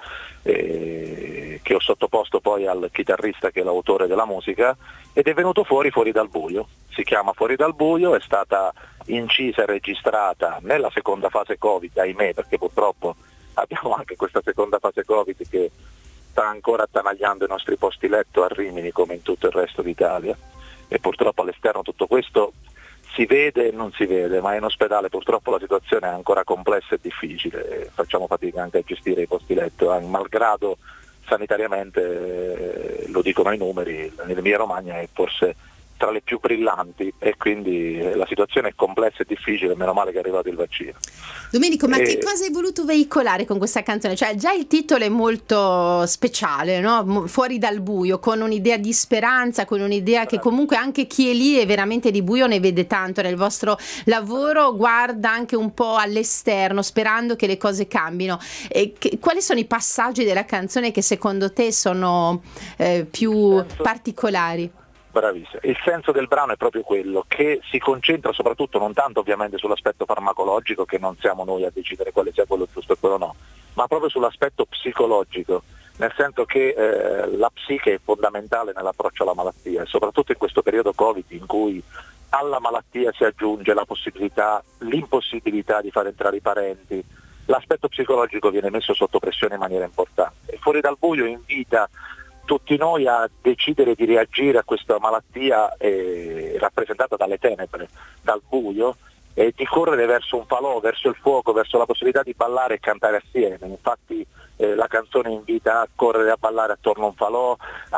eh, che ho sottoposto poi al chitarrista che è l'autore della musica, ed è venuto fuori Fuori dal buio. Si chiama Fuori dal buio, è stata incisa e registrata nella seconda fase Covid, ahimè, perché purtroppo abbiamo anche questa seconda fase Covid che sta ancora attanagliando i nostri posti letto a Rimini come in tutto il resto d'Italia, e purtroppo all'esterno tutto questo si vede e non si vede, ma in ospedale purtroppo la situazione è ancora complessa e difficile, e facciamo fatica anche a gestire i posti letto, malgrado sanitariamente, eh, lo dicono i numeri, l'Emilia Romagna è forse tra le più brillanti, e quindi la situazione è complessa e difficile, meno male che è arrivato il vaccino. Domenico, ma e... che cosa hai voluto veicolare con questa canzone? Cioè già il titolo è molto speciale, no? Fuori dal buio, con un'idea di speranza, con un'idea che comunque anche chi è lì è veramente di buio ne vede tanto nel vostro lavoro, guarda anche un po' all'esterno sperando che le cose cambino. E che, quali sono i passaggi della canzone che secondo te sono eh, più senso... particolari? Bravissimo. Il senso del brano è proprio quello, che si concentra soprattutto non tanto ovviamente sull'aspetto farmacologico, che non siamo noi a decidere quale sia quello giusto e quello no, ma proprio sull'aspetto psicologico, nel senso che eh, la psiche è fondamentale nell'approccio alla malattia, e soprattutto in questo periodo Covid in cui alla malattia si aggiunge la possibilità, l'impossibilità di far entrare i parenti, l'aspetto psicologico viene messo sotto pressione in maniera importante. E Fuori dal buio invita tutti noi a decidere di reagire a questa malattia eh, rappresentata dalle tenebre, dal buio, e di correre verso un falò, verso il fuoco, verso la possibilità di ballare e cantare assieme. Infatti eh, la canzone invita a correre a ballare attorno a un falò,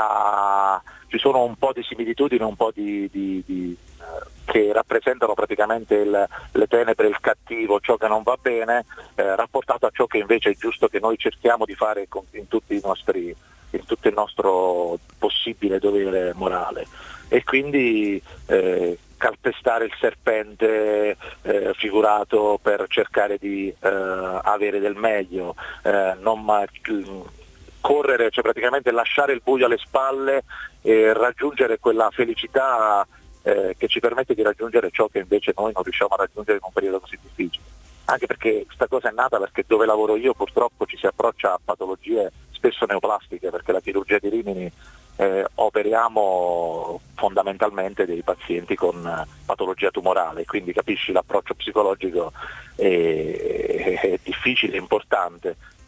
a... ci sono un po' di similitudini, un po' di, di, di eh, che rappresentano praticamente il, le tenebre, il cattivo, ciò che non va bene, eh, rapportato a ciò che invece è giusto che noi cerchiamo di fare con, in tutti i nostri in tutto il nostro possibile dovere morale, e quindi eh, calpestare il serpente eh, figurato per cercare di eh, avere del meglio, eh, non ma, correre, cioè praticamente lasciare il buio alle spalle e raggiungere quella felicità eh, che ci permette di raggiungere ciò che invece noi non riusciamo a raggiungere in un periodo così difficile. Anche perché questa cosa è nata perché dove lavoro io purtroppo ci si approccia a patologie spesso neoplastiche, perché la chirurgia di Rimini eh, operiamo fondamentalmente dei pazienti con patologia tumorale, quindi capisci l'approccio psicologico è, è difficile, è importante,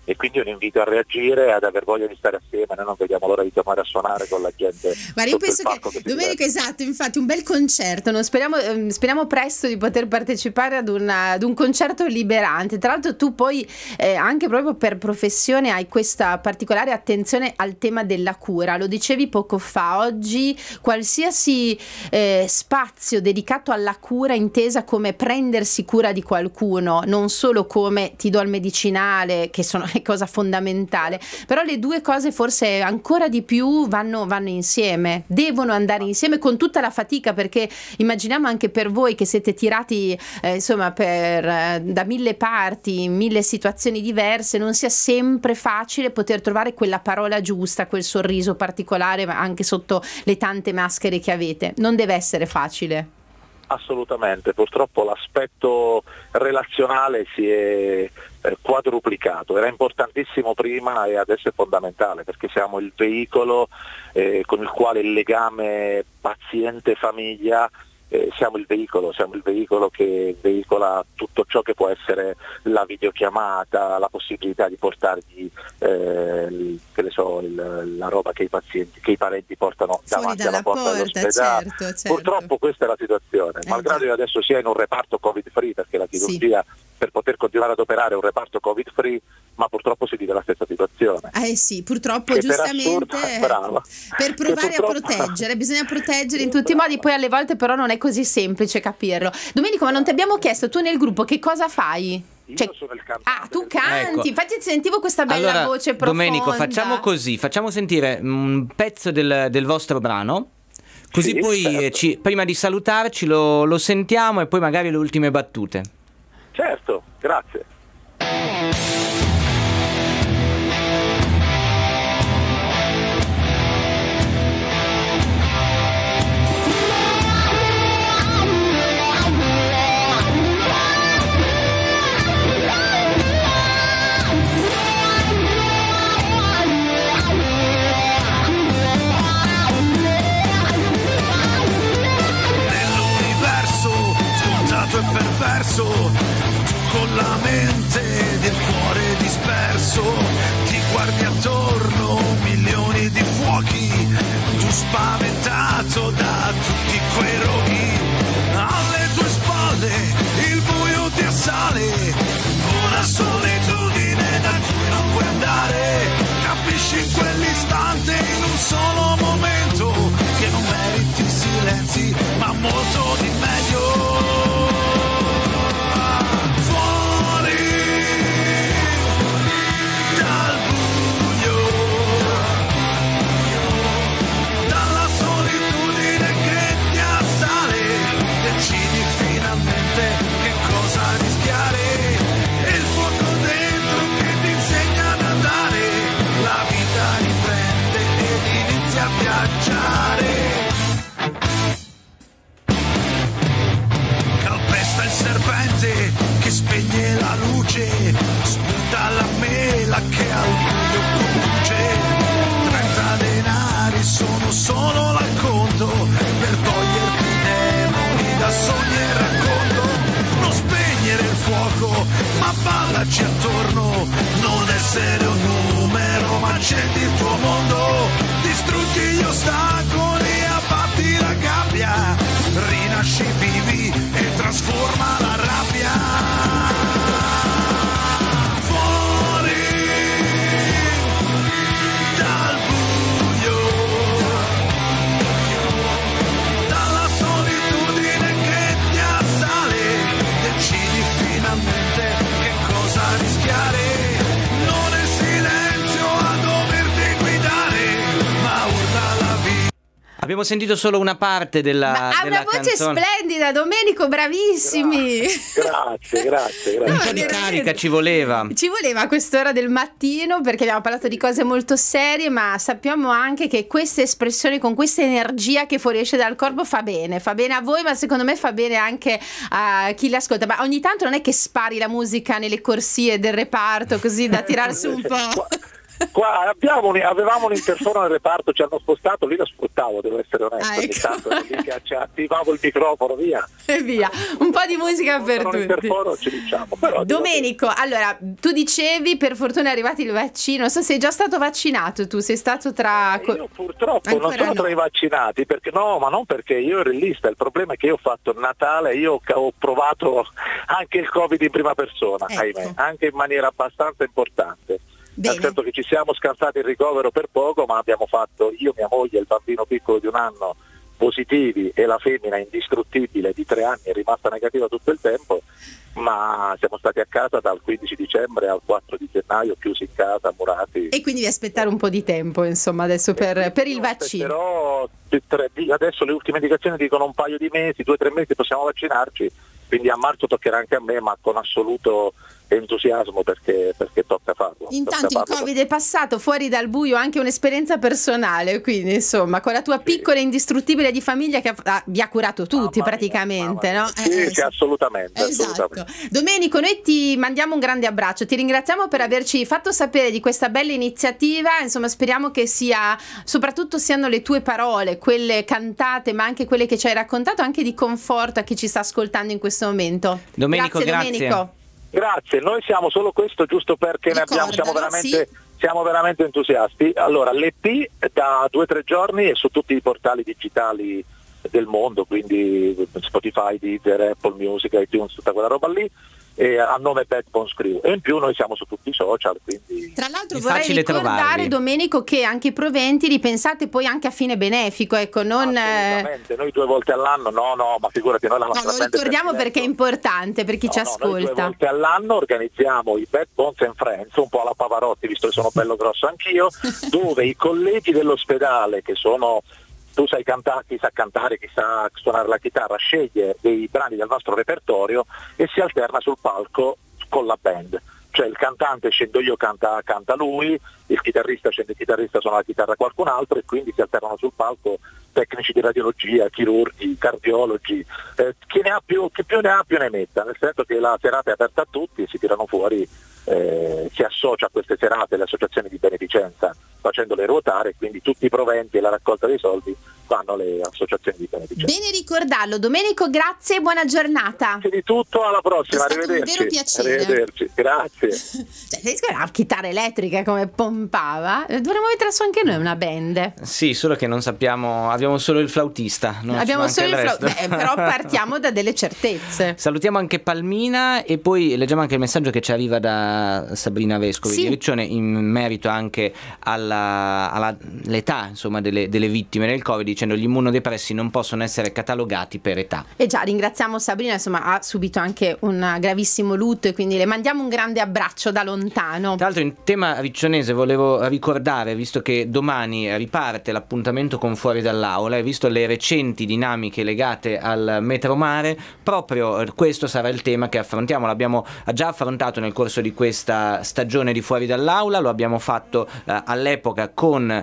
e quindi un invito a reagire, ad aver voglia di stare assieme. Noi non vediamo l'ora di tornare a suonare con la gente. Ma io penso che, che domenica, esatto, infatti un bel concerto, non speriamo, eh, speriamo presto di poter partecipare ad, una, ad un concerto liberante. Tra l'altro tu poi eh, anche proprio per professione hai questa particolare attenzione al tema della cura, lo dicevi poco fa, oggi qualsiasi eh, spazio dedicato alla cura intesa come prendersi cura di qualcuno, non solo come ti do il medicinale, che sono le cosa fondamentale, però le due cose forse ancora di più vanno, vanno insieme, devono andare insieme con tutta la fatica, perché immaginiamo anche per voi che siete tirati eh, insomma per, eh, da mille parti, in mille situazioni diverse, non sia sempre facile poter trovare quella parola giusta, quel sorriso particolare, ma anche sotto le tante maschere che avete. Non deve essere facile. Assolutamente, purtroppo l'aspetto relazionale si è eh, quadruplicato, era importantissimo prima e adesso è fondamentale, perché siamo il veicolo eh, con il quale il legame paziente-famiglia, eh, siamo il veicolo, siamo il veicolo che veicola tutto ciò che può essere la videochiamata, la possibilità di portargli eh, il, che ne so, il, la roba che i pazienti, che i parenti portano fuori davanti alla porta, porta dell'ospedale. Certo, certo. Purtroppo questa è la situazione, eh, malgrado io adesso sia in un reparto covid free, perché la chirurgia sì, per poter continuare ad operare è un reparto covid free, ma purtroppo si vive la stessa situazione. Eh sì, purtroppo che giustamente per, assurdo, brava, per provare purtroppo... a proteggere, bisogna proteggere in tutti i modi, poi alle volte però non è così semplice capirlo. Domenico, ma non ti abbiamo chiesto, tu nel gruppo che cosa fai? Io cioè, sono il cantante. Ah, tu canti, ecco. Infatti sentivo questa bella allora, voce profonda. Domenico, facciamo così, facciamo sentire un pezzo del, del vostro brano, così sì, poi certo. ci, prima di salutarci lo, lo sentiamo e poi magari le ultime battute. Certo, grazie. E perverso, tu con la mente del cuore disperso, ti guardi attorno, milioni di fuochi, tu spaventato da tutti quei roghi, alle tue spalle il buio ti assale, una solitudine da cui non puoi andare, capisci in quell'istante, in un solo momento, che non meriti silenzi, ma molto di meglio. Calpesta il serpente che spegne la luce, spunta la mela che al buio conduce. Trenta denari sono solo l'acconto per toglierti i demoni da sogni e racconto. Non spegnere il fuoco, ma ballaci attorno, non essere un numero, ma accendi il tuo mondo. Distruggi gli ostacoli, abbatti la gabbia, rinasci vivi e trasforma la rabbia. Fuori dal buio, dalla solitudine che ti assale, decidi finalmente che cosa rischiare. Non è silenzio a doverti guidare, ma urla la vita. Abbiamo sentito solo una parte della, Ma ha della una voce canzone. splendida, Domenico, bravissimi. Grazie, grazie, grazie. No, Un po' di veramente. carica ci voleva. Ci voleva a quest'ora del mattino, perché abbiamo parlato di cose molto serie, ma sappiamo anche che queste espressioni, con questa energia che fuoriesce dal corpo, fa bene, fa bene a voi, ma secondo me fa bene anche a chi l'ascolta. Ma ogni tanto non è che spari la musica nelle corsie del reparto così da tirarsi un po'. Qua abbiamo un, avevamo un interfono nel reparto, ci hanno spostato, lì lo sfruttavo, devo essere onesto, Ah, ogni ecco. tanto ero lì che ci attivavo il microfono, via. E via, un po' di musica per Sono un tutti. interfono, ci diciamo. Però, Domenico, allora, tu dicevi per fortuna è arrivato il vaccino, non so, sei già stato vaccinato tu, sei stato tra... Eh, io purtroppo Ancora non sono no. tra i vaccinati, perché no, ma non perché io ero in lista, il problema è che io ho fatto il Natale, io ho provato anche il Covid in prima persona, Ecco. ahimè, anche in maniera abbastanza importante. Bene. Nel senso che ci siamo scansati il ricovero per poco, ma abbiamo fatto io, mia moglie e il bambino piccolo di un anno positivi e la femmina indistruttibile di tre anni è rimasta negativa tutto il tempo, ma siamo stati a casa dal quindici dicembre al quattro di gennaio, chiusi in casa, murati. E quindi devi aspettare un po' di tempo, insomma, adesso per, per il vaccino. Però tre- adesso le ultime indicazioni dicono un paio di mesi, due o tre mesi possiamo vaccinarci, quindi a marzo toccherà anche a me, ma con assoluto entusiasmo perché, perché tocca farlo. Intanto tocca il farlo. Covid è passato, fuori dal buio, anche un'esperienza personale, quindi insomma con la tua piccola e indistruttibile di famiglia che ha- vi ha curato tutti Mamma mia, praticamente, mamma no? mia. Sì, Eh, sì, assolutamente, Esatto. assolutamente. Domenico, noi ti mandiamo un grande abbraccio, ti ringraziamo per averci fatto sapere di questa bella iniziativa, insomma speriamo che sia, soprattutto siano le tue parole, quelle cantate ma anche quelle che ci hai raccontato, anche di conforto a chi ci sta ascoltando in questo momento. Domenico, grazie, grazie. Domenico. Grazie, noi siamo solo questo giusto perché ne abbiamo, siamo Ricordalo, veramente, siamo veramente entusiasti. Allora, l'E P da due o tre giorni è su tutti i portali digitali del mondo, quindi Spotify, Deezer, Apple Music, iTunes, tutta quella roba lì, e a nome Backbone Crew. E in più noi siamo su tutti i social, quindi... Tra l'altro È vorrei facile ricordare, trovarli. Domenico, che anche i proventi li pensate poi anche a fine benefico, ecco, non... eh, Assolutamente, noi due volte all'anno, no, no, ma figurati, noi la No, nostra lo band è ricordiamo per perché è importante per chi No, ci no, noi due ascolta. volte all'anno organizziamo i Bad Bones and Friends, un po' alla Pavarotti, visto che sono bello grosso anch'io, dove i colleghi dell'ospedale, che sono, tu sai cantare, chi sa cantare, chi sa suonare la chitarra, sceglie dei brani del nostro repertorio e si alterna sul palco con la band. Cioè il cantante scendo io, canta, canta lui, il chitarrista scende il chitarrista, suona la chitarra qualcun altro, e quindi si alternano sul palco tecnici di radiologia, chirurghi, cardiologi, eh, chi ne ha più, chi più ne ha più ne metta, nel senso che la serata è aperta a tutti e si tirano fuori, eh, si associa a queste serate le associazioni di beneficenza facendole ruotare, quindi tutti i proventi e la raccolta dei soldi vanno alle associazioni di beneficenza. Bene ricordarlo. Domenico, grazie e buona giornata. Grazie di tutto, alla prossima, È stato un arrivederci. vero piacere. Arrivederci, grazie. Cioè, sai che la chitarra elettrica come pompava? Eh, Dovremmo mettere su anche noi una band. Sì, solo che non sappiamo, abbiamo solo il flautista. Non ci Abbiamo manca solo il il flau- resto. Beh, però partiamo da delle certezze. Salutiamo anche Palmina e poi leggiamo anche il messaggio che ci arriva da Sabrina Vescovi Sì. di Riccione in merito anche alla, alla- all'età insomma, delle, delle vittime del Covid, dicendo gli immunodepressi non possono essere catalogati per età. E già ringraziamo Sabrina, insomma ha subito anche un gravissimo lutto e quindi le mandiamo un grande abbraccio da lontano. Tra l'altro in tema riccionese volevo ricordare, visto che domani riparte l'appuntamento con Fuori dall'Aula e visto le recenti dinamiche legate al Metromare, proprio questo sarà il tema che affrontiamo. L'abbiamo già affrontato nel corso di questa stagione di Fuori dall'Aula, lo abbiamo fatto eh, all'epoca con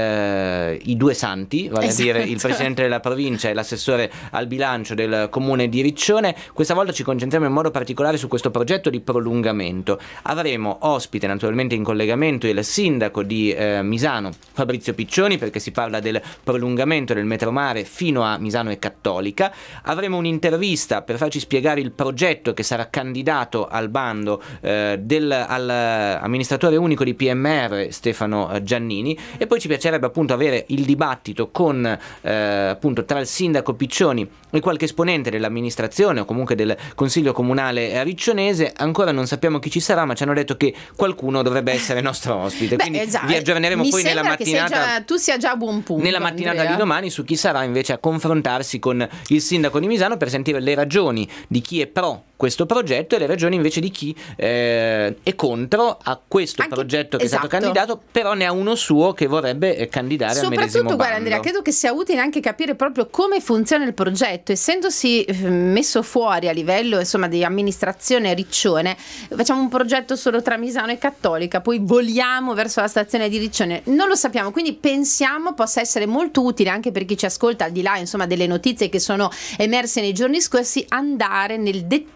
eh, i due santi, vale Esatto. a dire il presidente della provincia e l'assessore al bilancio del comune di Riccione. Questa volta ci concentriamo in modo particolare su questo progetto di prolungamento. Avremo ospite naturalmente in collegamento il sindaco di eh, Misano, Fabrizio Piccioni, perché si parla del prolungamento del Metromare fino a Misano e Cattolica. Avremo un'intervista per farci spiegare il progetto che sarà candidato al bando eh, del, all'amministratore unico di P M R Stefano Giannini, e poi ci piacerebbe appunto avere il dibattito con eh, appunto tra il sindaco Piccioni e qualche esponente dell'amministrazione o comunque del consiglio comunale riccionese. Ancora non sappiamo chi ci sarà, ma ci hanno detto che qualcuno dovrebbe essere nostro ospite. Beh, Quindi esatto. vi aggiorneremo Mi poi nella sembra che sei mattinata. già- tu sia già a buon punto. Nella mattinata Andrea. di domani su chi sarà invece a confrontarsi con il sindaco di Misano per sentire le ragioni di chi è pro questo progetto e le ragioni invece di chi eh, è contro a questo Anche- progetto che esatto. è stato candidato, però ne ha uno suo che vorrebbe eh, candidare al medesimo Soprattutto, guarda bando. Andrea, credo che sia utile anche capire proprio come funziona il progetto, essendosi eh, messo fuori a livello insomma di amministrazione Riccione. Facciamo un progetto solo tra Misano e Cattolica, poi voliamo verso la stazione di Riccione, non lo sappiamo, quindi pensiamo possa essere molto utile anche per chi ci ascolta, al di là insomma delle notizie che sono emerse nei giorni scorsi, andare nel dettaglio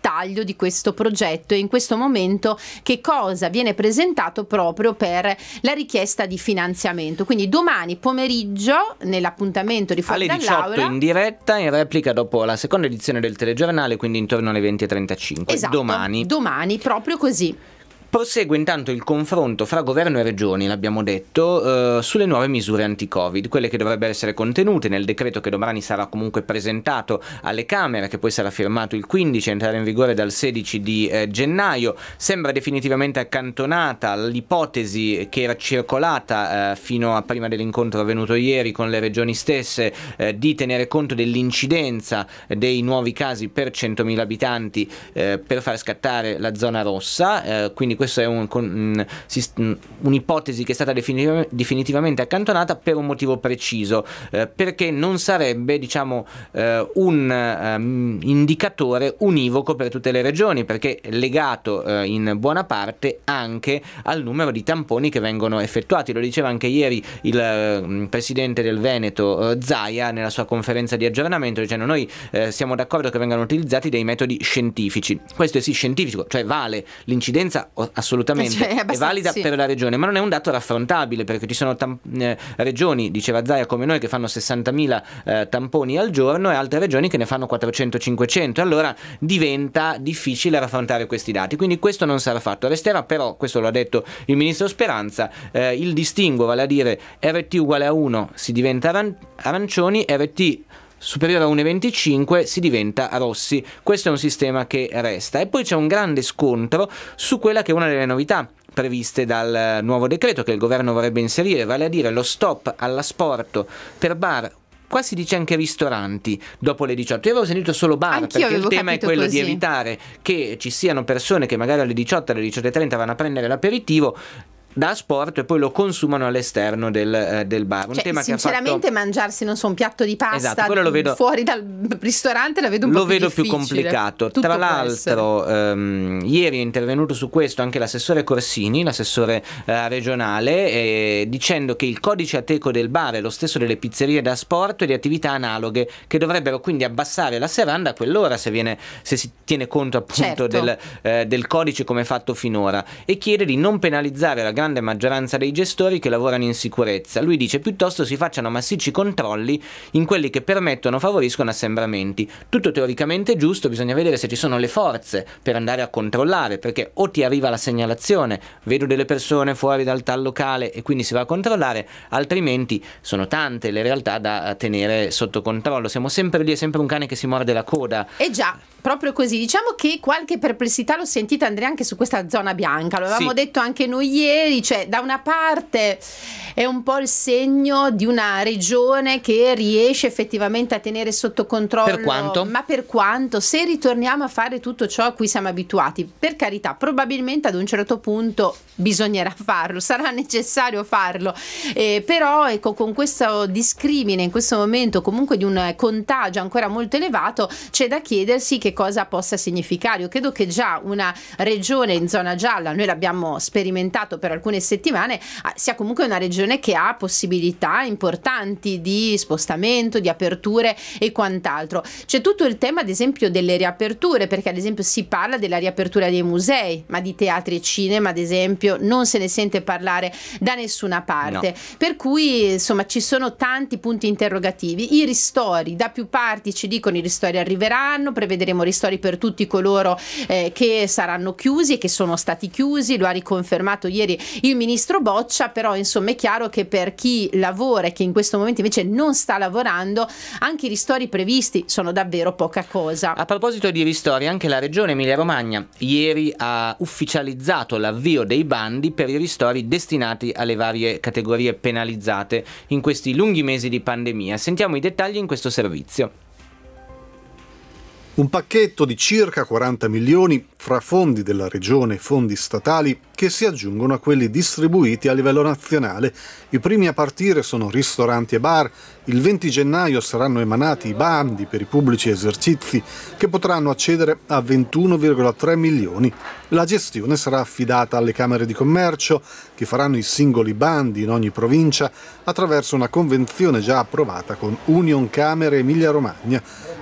dettaglio di questo progetto e in questo momento che cosa viene presentato proprio per la richiesta di finanziamento. Quindi domani pomeriggio nell'appuntamento di Fuori alle dall'Aula diciotto in diretta, in replica dopo la seconda edizione del telegiornale, quindi intorno alle venti e trentacinque. Esatto, domani. Domani, proprio così. Prosegue intanto il confronto fra governo e regioni, l'abbiamo detto, eh, sulle nuove misure anti-Covid, quelle che dovrebbero essere contenute nel decreto che domani sarà comunque presentato alle Camere, che poi sarà firmato il quindici e entrare in vigore dal sedici di eh, gennaio. Sembra definitivamente accantonata l'ipotesi che era circolata eh, fino a prima dell'incontro avvenuto ieri con le regioni stesse eh, di tenere conto dell'incidenza dei nuovi casi per centomila abitanti eh, per far scattare la zona rossa, eh, quindi questa è un, un, un'ipotesi che è stata definitiv- definitivamente accantonata per un motivo preciso, eh, perché non sarebbe, diciamo, eh, un um, indicatore univoco per tutte le regioni, perché è legato eh, in buona parte anche al numero di tamponi che vengono effettuati. Lo diceva anche ieri il eh, presidente del Veneto, eh, Zaia, nella sua conferenza di aggiornamento, dicendo: noi eh, siamo d'accordo che vengano utilizzati dei metodi scientifici. Questo è sì scientifico, cioè vale l'incidenza assolutamente, cioè, è valida sì. per la regione, ma non è un dato raffrontabile, perché ci sono tam- eh, regioni, diceva Zaia, come noi, che fanno sessantamila eh, tamponi al giorno e altre regioni che ne fanno quattrocento cinquecento, allora diventa difficile raffrontare questi dati, quindi questo non sarà fatto. Resterà però, questo lo ha detto il ministro Speranza, eh, il distinguo, vale a dire R T uguale a uno si diventa aran- arancioni, R T superiore a uno virgola venticinque si diventa rossi. Questo è un sistema che resta. E poi c'è un grande scontro su quella che è una delle novità previste dal nuovo decreto che il governo vorrebbe inserire, vale a dire lo stop all'asporto per bar, qua si dice anche ristoranti, dopo le diciotto. Io avevo sentito solo bar, Anch'io perché il tema è quello così. di evitare che ci siano persone che magari alle diciotto, alle diciotto e trenta vanno a prendere l'aperitivo da asporto e poi lo consumano all'esterno del, eh, del bar. Un Cioè, tema sinceramente che ha fatto... mangiarsi, non so, un piatto di pasta, esatto, quello lo vedo... fuori dal ristorante la vedo un lo po' più vedo più difficile. complicato. Tutto Tra può l'altro ehm, ieri è intervenuto su questo anche l'assessore Corsini, l'assessore eh, regionale, eh, dicendo che il codice ateco del bar è lo stesso delle pizzerie da sport e di attività analoghe, che dovrebbero quindi abbassare la serranda a quell'ora se, viene, se si tiene conto appunto Certo. del, eh, del codice come fatto finora, e chiede di non penalizzare la grande maggioranza dei gestori che lavorano in sicurezza. Lui dice piuttosto si facciano massicci controlli in quelli che permettono o favoriscono assembramenti. Tutto teoricamente giusto, bisogna vedere se ci sono le forze per andare a controllare, perché o ti arriva la segnalazione, vedo delle persone fuori dal tal locale e quindi si va a controllare, altrimenti sono tante le realtà da tenere sotto controllo. Siamo sempre lì, è sempre un cane che si morde la coda. E già, proprio così. Diciamo che qualche perplessità l'ho sentita, Andrea, anche su questa zona bianca. Lo avevamo Sì. detto anche noi ieri, cioè da una parte è un po' il segno di una regione che riesce effettivamente a tenere sotto controllo. Per quanto? Ma per quanto? Se ritorniamo a fare tutto ciò a cui siamo abituati, per carità, probabilmente ad un certo punto bisognerà farlo, sarà necessario farlo, eh, però ecco, con questo discrimine in questo momento comunque di un contagio ancora molto elevato, c'è da chiedersi che cosa possa significare. Io credo che già una regione in zona gialla, noi l'abbiamo sperimentato per alcune settimane, sia comunque una regione che ha possibilità importanti di spostamento, di aperture e quant'altro. C'è tutto il tema ad esempio delle riaperture, perché ad esempio si parla della riapertura dei musei, ma di teatri e cinema ad esempio non se ne sente parlare da nessuna parte, no. Per cui insomma ci sono tanti punti interrogativi. I ristori, da più parti ci dicono i ristori arriveranno, prevederemo ristori per tutti coloro eh, che saranno chiusi e che sono stati chiusi, lo ha riconfermato ieri il ministro Boccia, però insomma è chiaro che per chi lavora e che in questo momento invece non sta lavorando, anche i ristori previsti sono davvero poca cosa. A proposito di ristori, anche la regione Emilia-Romagna ieri ha ufficializzato l'avvio dei bandi per i ristori destinati alle varie categorie penalizzate in questi lunghi mesi di pandemia. Sentiamo i dettagli in questo servizio. Un pacchetto di circa quaranta milioni fra fondi della regione e fondi statali che si aggiungono a quelli distribuiti a livello nazionale. I primi a partire sono ristoranti e bar. Il venti gennaio saranno emanati i bandi per i pubblici esercizi che potranno accedere a ventuno virgola tre milioni. La gestione sarà affidata alle Camere di Commercio che faranno i singoli bandi in ogni provincia attraverso una convenzione già approvata con Union Camere Emilia Romagna.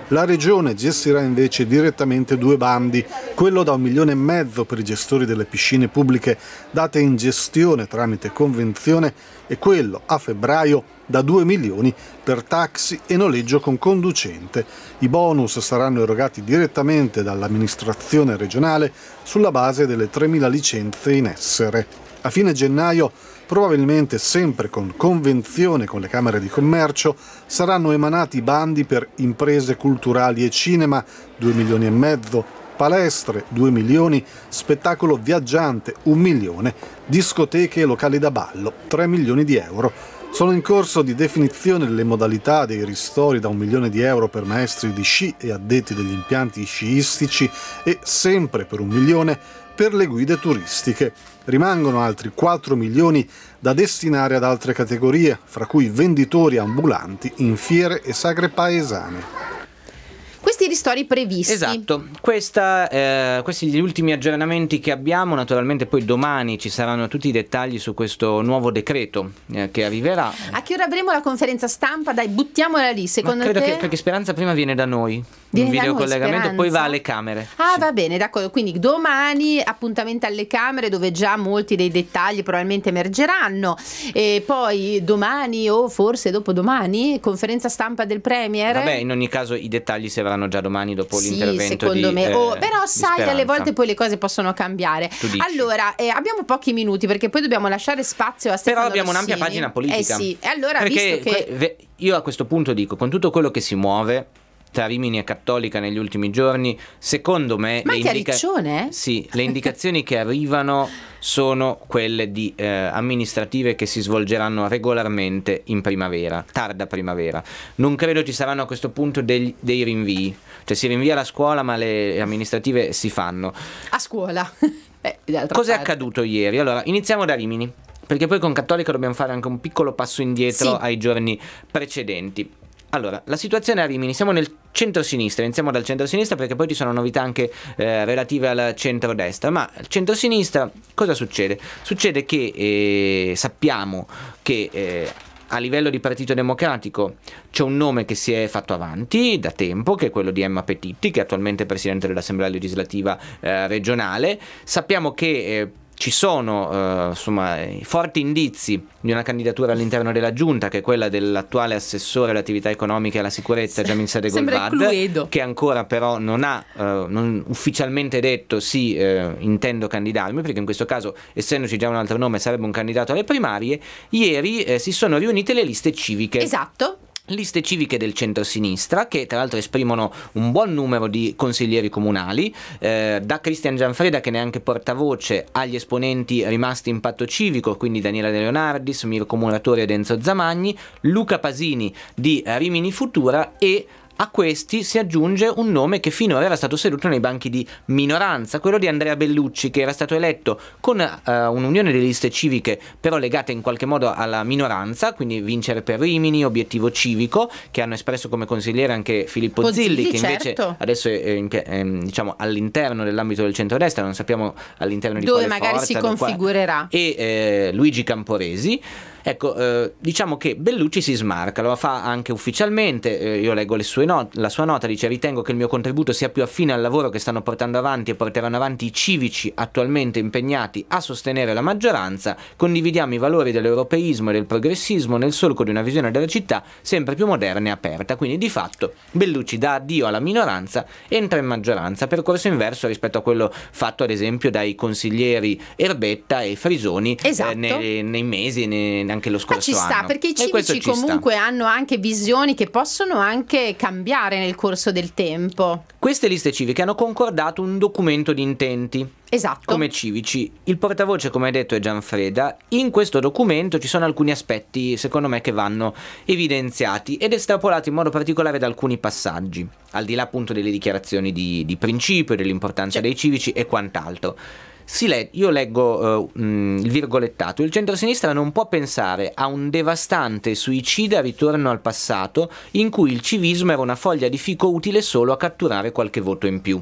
La Regione gestirà invece direttamente due bandi, quello da un milione e mezzo per i gestori delle piscine pubbliche date in gestione tramite convenzione e quello a febbraio da due milioni per taxi e noleggio con conducente. I bonus saranno erogati direttamente dall'amministrazione regionale sulla base delle tremila licenze in essere. A fine gennaio, probabilmente sempre con convenzione con le Camere di Commercio, saranno emanati bandi per imprese culturali e cinema, due milioni e mezzo, palestre, due milioni, spettacolo viaggiante, un milione, discoteche e locali da ballo, tre milioni di euro. Sono in corso di definizione le modalità dei ristori da un milione di euro per maestri di sci e addetti degli impianti sciistici e sempre per un milione per le guide turistiche. Rimangono altri quattro milioni da destinare ad altre categorie, fra cui venditori ambulanti in fiere e sagre paesane. Questi ristori previsti. Esatto, Questa, eh, questi gli ultimi aggiornamenti che abbiamo. Naturalmente poi domani ci saranno tutti i dettagli su questo nuovo decreto eh, che arriverà. A che ora avremo la conferenza stampa? Dai, buttiamola lì, secondo Ma credo te? che, perché Speranza prima viene da noi, Viene un da noi, videocollegamento, Speranza? poi va alle Camere. Ah, Sì. va bene, d'accordo. Quindi domani appuntamento alle Camere, dove già molti dei dettagli probabilmente emergeranno. E poi domani o forse dopodomani conferenza stampa del Premier. Vabbè, in ogni caso i dettagli si avranno già domani dopo Sì, l'intervento secondo di me. eh, Oh, però di sai, alle Speranza. volte poi le cose possono cambiare. Tu dici. Allora, eh, abbiamo pochi minuti perché poi dobbiamo lasciare spazio a Stefano Però abbiamo Rossini. un'ampia pagina politica. Eh sì, e allora Perché visto che... que- ve- io a questo punto dico, con tutto quello che si muove tra Rimini e Cattolica negli ultimi giorni, secondo me Ma le, anche a indica- Riccione, eh? sì, le indicazioni che arrivano sono quelle di eh, amministrative che si svolgeranno regolarmente in primavera, tarda primavera. Non credo ci saranno a questo punto degli- dei rinvii, cioè si rinvia la scuola ma le amministrative si fanno. A scuola. eh, d'altra Cos'è parte. accaduto ieri? Allora, iniziamo da Rimini, perché poi con Cattolica dobbiamo fare anche un piccolo passo indietro Sì. ai giorni precedenti. Allora, la situazione a Rimini, siamo nel centro-sinistra, iniziamo dal centro-sinistra perché poi ci sono novità anche eh, relative al centro-destra, ma al centro-sinistra cosa succede? Succede che eh, sappiamo che eh, a livello di Partito Democratico c'è un nome che si è fatto avanti da tempo, che è quello di Emma Petitti, che è attualmente Presidente dell'Assemblea Legislativa eh, regionale. Sappiamo che eh, ci sono eh, insomma forti indizi di una candidatura all'interno della giunta, che è quella dell'attuale assessore all'attività economica e alla sicurezza Giamil De Sembra il Golbad, Cluedo. che ancora però non ha eh, non ufficialmente detto sì, eh, intendo candidarmi, perché in questo caso, essendoci già un altro nome, sarebbe un candidato alle primarie. Ieri eh, si sono riunite le liste civiche. Esatto. Liste civiche del centro-sinistra, che tra l'altro esprimono un buon numero di consiglieri comunali, eh, da Cristian Gianfreda, che ne è anche portavoce, agli esponenti rimasti in Patto Civico, quindi Daniela De Leonardis, Mirko Muratori ed Enzo Zamagni, Luca Pasini di Rimini Futura, e a questi si aggiunge un nome che finora era stato seduto nei banchi di minoranza, quello di Andrea Bellucci, che era stato eletto con uh, un'unione delle liste civiche però legate in qualche modo alla minoranza, quindi Vincere per Rimini, Obiettivo Civico, che hanno espresso come consigliere anche Filippo Pozzilli, Zilli, che invece certo. adesso è in, è, diciamo all'interno dell'ambito del centrodestra, non sappiamo all'interno di Dove quale magari forza, si da qua- configurerà. e eh, Luigi Camporesi. Ecco, eh, diciamo che Bellucci si smarca, lo fa anche ufficialmente. Eh, io leggo le sue not- la sua nota, dice: ritengo che il mio contributo sia più affine al lavoro che stanno portando avanti e porteranno avanti i civici attualmente impegnati a sostenere la maggioranza. Condividiamo i valori dell'europeismo e del progressismo nel solco di una visione della città sempre più moderna e aperta. Quindi di fatto Bellucci dà addio alla minoranza, entra in maggioranza, percorso inverso rispetto a quello fatto ad esempio dai consiglieri Erbetta e Frisoni. Esatto. eh, nei, nei mesi, nei, anche lo Ma scorso ci sta, anno. perché i E questo civici ci sta. comunque hanno anche visioni che possono anche cambiare nel corso del tempo. Queste liste civiche hanno concordato un documento di intenti. Esatto. Come civici, il portavoce, come hai detto, è Gianfreda. In questo documento ci sono alcuni aspetti, secondo me, che vanno evidenziati ed estrapolati in modo particolare da alcuni passaggi, al di là appunto delle dichiarazioni di, di principio, dell'importanza dei civici e quant'altro. Si le- io leggo uh, mh, il virgolettato: il centrosinistra non può pensare a un devastante e suicida ritorno al passato in cui il civismo era una foglia di fico utile solo a catturare qualche voto in più.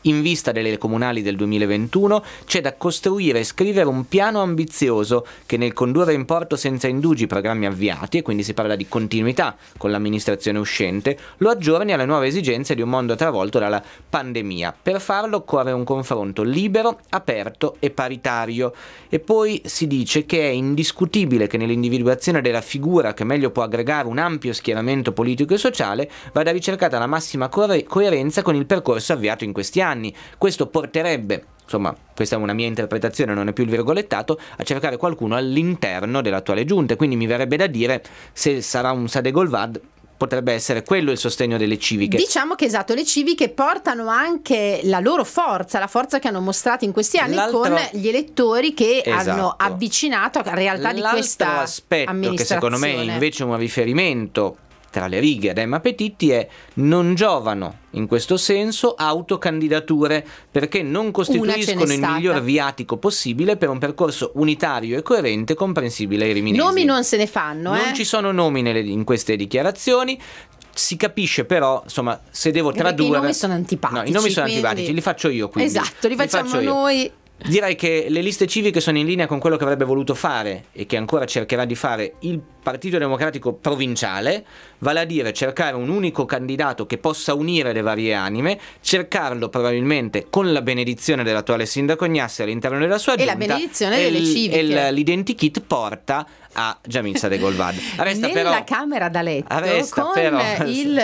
In vista delle comunali del duemilaventuno c'è da costruire e scrivere un piano ambizioso che nel condurre in porto senza indugi i programmi avviati, e quindi si parla di continuità con l'amministrazione uscente, lo aggiorni alle nuove esigenze di un mondo travolto dalla pandemia. Per farlo occorre un confronto libero, aperto e paritario. E poi si dice che è indiscutibile che nell'individuazione della figura che meglio può aggregare un ampio schieramento politico e sociale vada ricercata la massima co- coerenza con il percorso avviato in questi anni. Questo porterebbe, insomma, questa è una mia interpretazione, non è più il virgolettato, a cercare qualcuno all'interno dell'attuale giunta. Quindi mi verrebbe da dire, se sarà un Sadegolvad, potrebbe essere quello il sostegno delle civiche. Diciamo che esatto, le civiche portano anche la loro forza, la forza che hanno mostrato in questi anni L'altro... con gli elettori che esatto. hanno avvicinato alla realtà di questa aspetto amministrazione. Che secondo me invece è un riferimento tra le righe ad Emma Petitti è: non giovano in questo senso autocandidature, perché non costituiscono il miglior viatico possibile per un percorso unitario e coerente comprensibile ai riminesi. Nomi non se ne fanno, non eh? ci sono nomi nelle, in queste dichiarazioni. Si capisce però, insomma, se devo tradurre, i nomi sono antipatici. No, i nomi sono quindi... antipatici, li faccio io quindi. Esatto, li facciamo li noi. Direi che le liste civiche sono in linea con quello che avrebbe voluto fare e che ancora cercherà di fare il Partito Democratico provinciale, vale a dire cercare un unico candidato che possa unire le varie anime, cercarlo probabilmente con la benedizione dell'attuale sindaco Gnassi all'interno della sua giunta, e la benedizione e delle il, civiche, e l'identikit porta a Jamil Sadegolvad. Nella però, camera da letto con però, il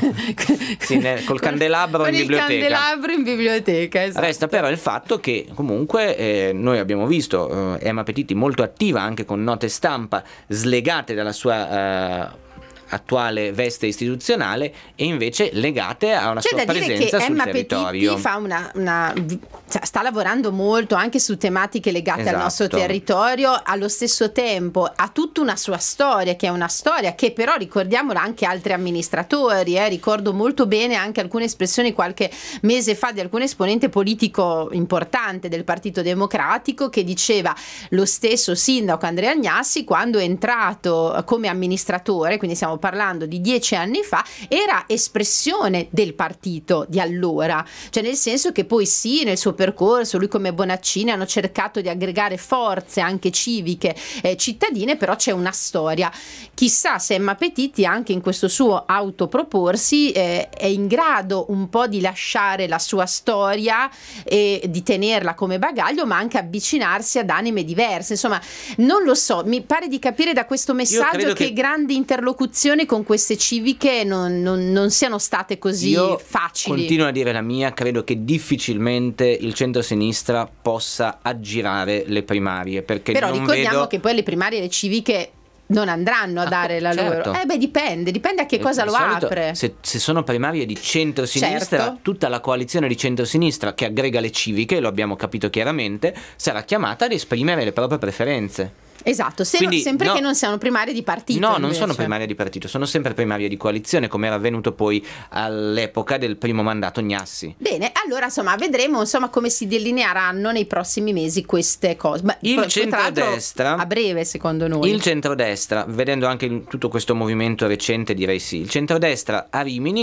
sì, ne, col candelabro con in il biblioteca. candelabro in biblioteca, esatto. Resta però il fatto che comunque eh, noi abbiamo visto eh, Emma Petitti molto attiva anche con note stampa slegate dalla sua eh, attuale veste istituzionale e invece legate a una C'è sua da dire presenza che sul Emma territorio. Petitti fa una, una cioè, sta lavorando molto anche su tematiche legate esatto. al nostro territorio, allo stesso tempo ha tutta una sua storia, che è una storia che però ricordiamola anche altri amministratori, eh. Ricordo molto bene anche alcune espressioni qualche mese fa di alcun esponente politico importante del Partito Democratico che diceva lo stesso sindaco Andrea Gnassi quando è entrato come amministratore, quindi stiamo parlando di dieci anni fa, era espressione del partito di allora, cioè nel senso che poi sì, nel suo percorso lui come Bonaccini hanno cercato di aggregare forze anche civiche eh, cittadine, però c'è una storia. Chissà se Emma Petitti anche in questo suo autoproporsi eh, è in grado un po' di lasciare la sua storia e di tenerla come bagaglio, ma anche avvicinarsi ad anime diverse. Insomma, non lo so, mi pare di capire da questo messaggio che, che grandi interlocuzioni con queste civiche non, non, non siano state così Io facili. Continuo a dire la mia, credo che difficilmente il centro-sinistra possa aggirare le primarie, perché però non ricordiamo vedo... che poi le primarie le civiche non andranno a ah, dare la certo. loro. Eh beh, dipende, dipende a che cosa di lo solito, apre. Se, se sono primarie di centro-sinistra, certo. tutta la coalizione di centro-sinistra che aggrega le civiche, lo abbiamo capito chiaramente, sarà chiamata ad esprimere le proprie preferenze. Esatto, se Quindi, no, sempre no, che non siano primarie di partito. No, invece. non sono primarie di partito, sono sempre primarie di coalizione, come era avvenuto poi all'epoca del primo mandato Gnassi. Bene, allora insomma vedremo insomma come si delineeranno nei prossimi mesi queste cose. Beh, il poi, centrodestra, a breve secondo noi. Il centrodestra, vedendo anche il, tutto questo movimento recente, direi sì. Il centrodestra a Rimini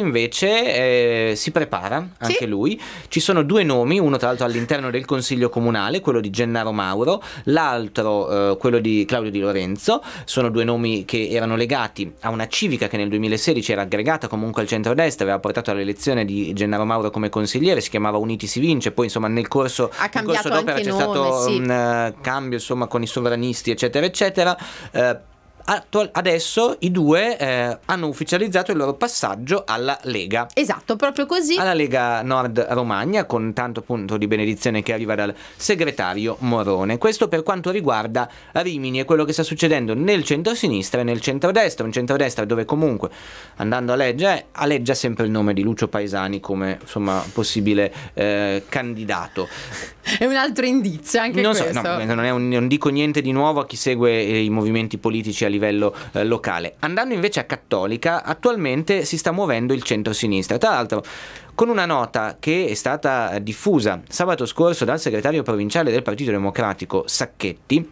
invece eh, si prepara, anche sì. lui. Ci sono due nomi, uno tra l'altro all'interno del Consiglio Comunale, quello di Gennaro Mauro, l'altro eh, quello di Claudio Di Lorenzo. Sono due nomi che erano legati a una civica che nel duemilasedici era aggregata comunque al centrodestra, aveva portato all'elezione di Gennaro Mauro come consigliere, si chiamava Uniti si vince, poi insomma nel corso, ha nel corso d'opera c'è nome, stato sì. un uh, cambio insomma con i sovranisti eccetera eccetera. Uh, Attual, adesso i due eh, hanno ufficializzato il loro passaggio alla Lega. Esatto, proprio così. Alla Lega Nord Romagna, con tanto punto di benedizione che arriva dal segretario Morone. Questo per quanto riguarda Rimini e quello che sta succedendo nel centro-sinistra e nel centrodestra. Un centrodestra dove comunque, andando a leggere, aleggia sempre il nome di Lucio Paesani come insomma possibile eh, candidato. È un altro indizio anche non questo. So, no, non, è un, non dico niente di nuovo a chi segue eh, i movimenti politici a livello eh, locale. Andando invece a Cattolica, attualmente si sta muovendo il centro-sinistra. Tra l'altro, con una nota che è stata diffusa sabato scorso dal segretario provinciale del Partito Democratico Sacchetti,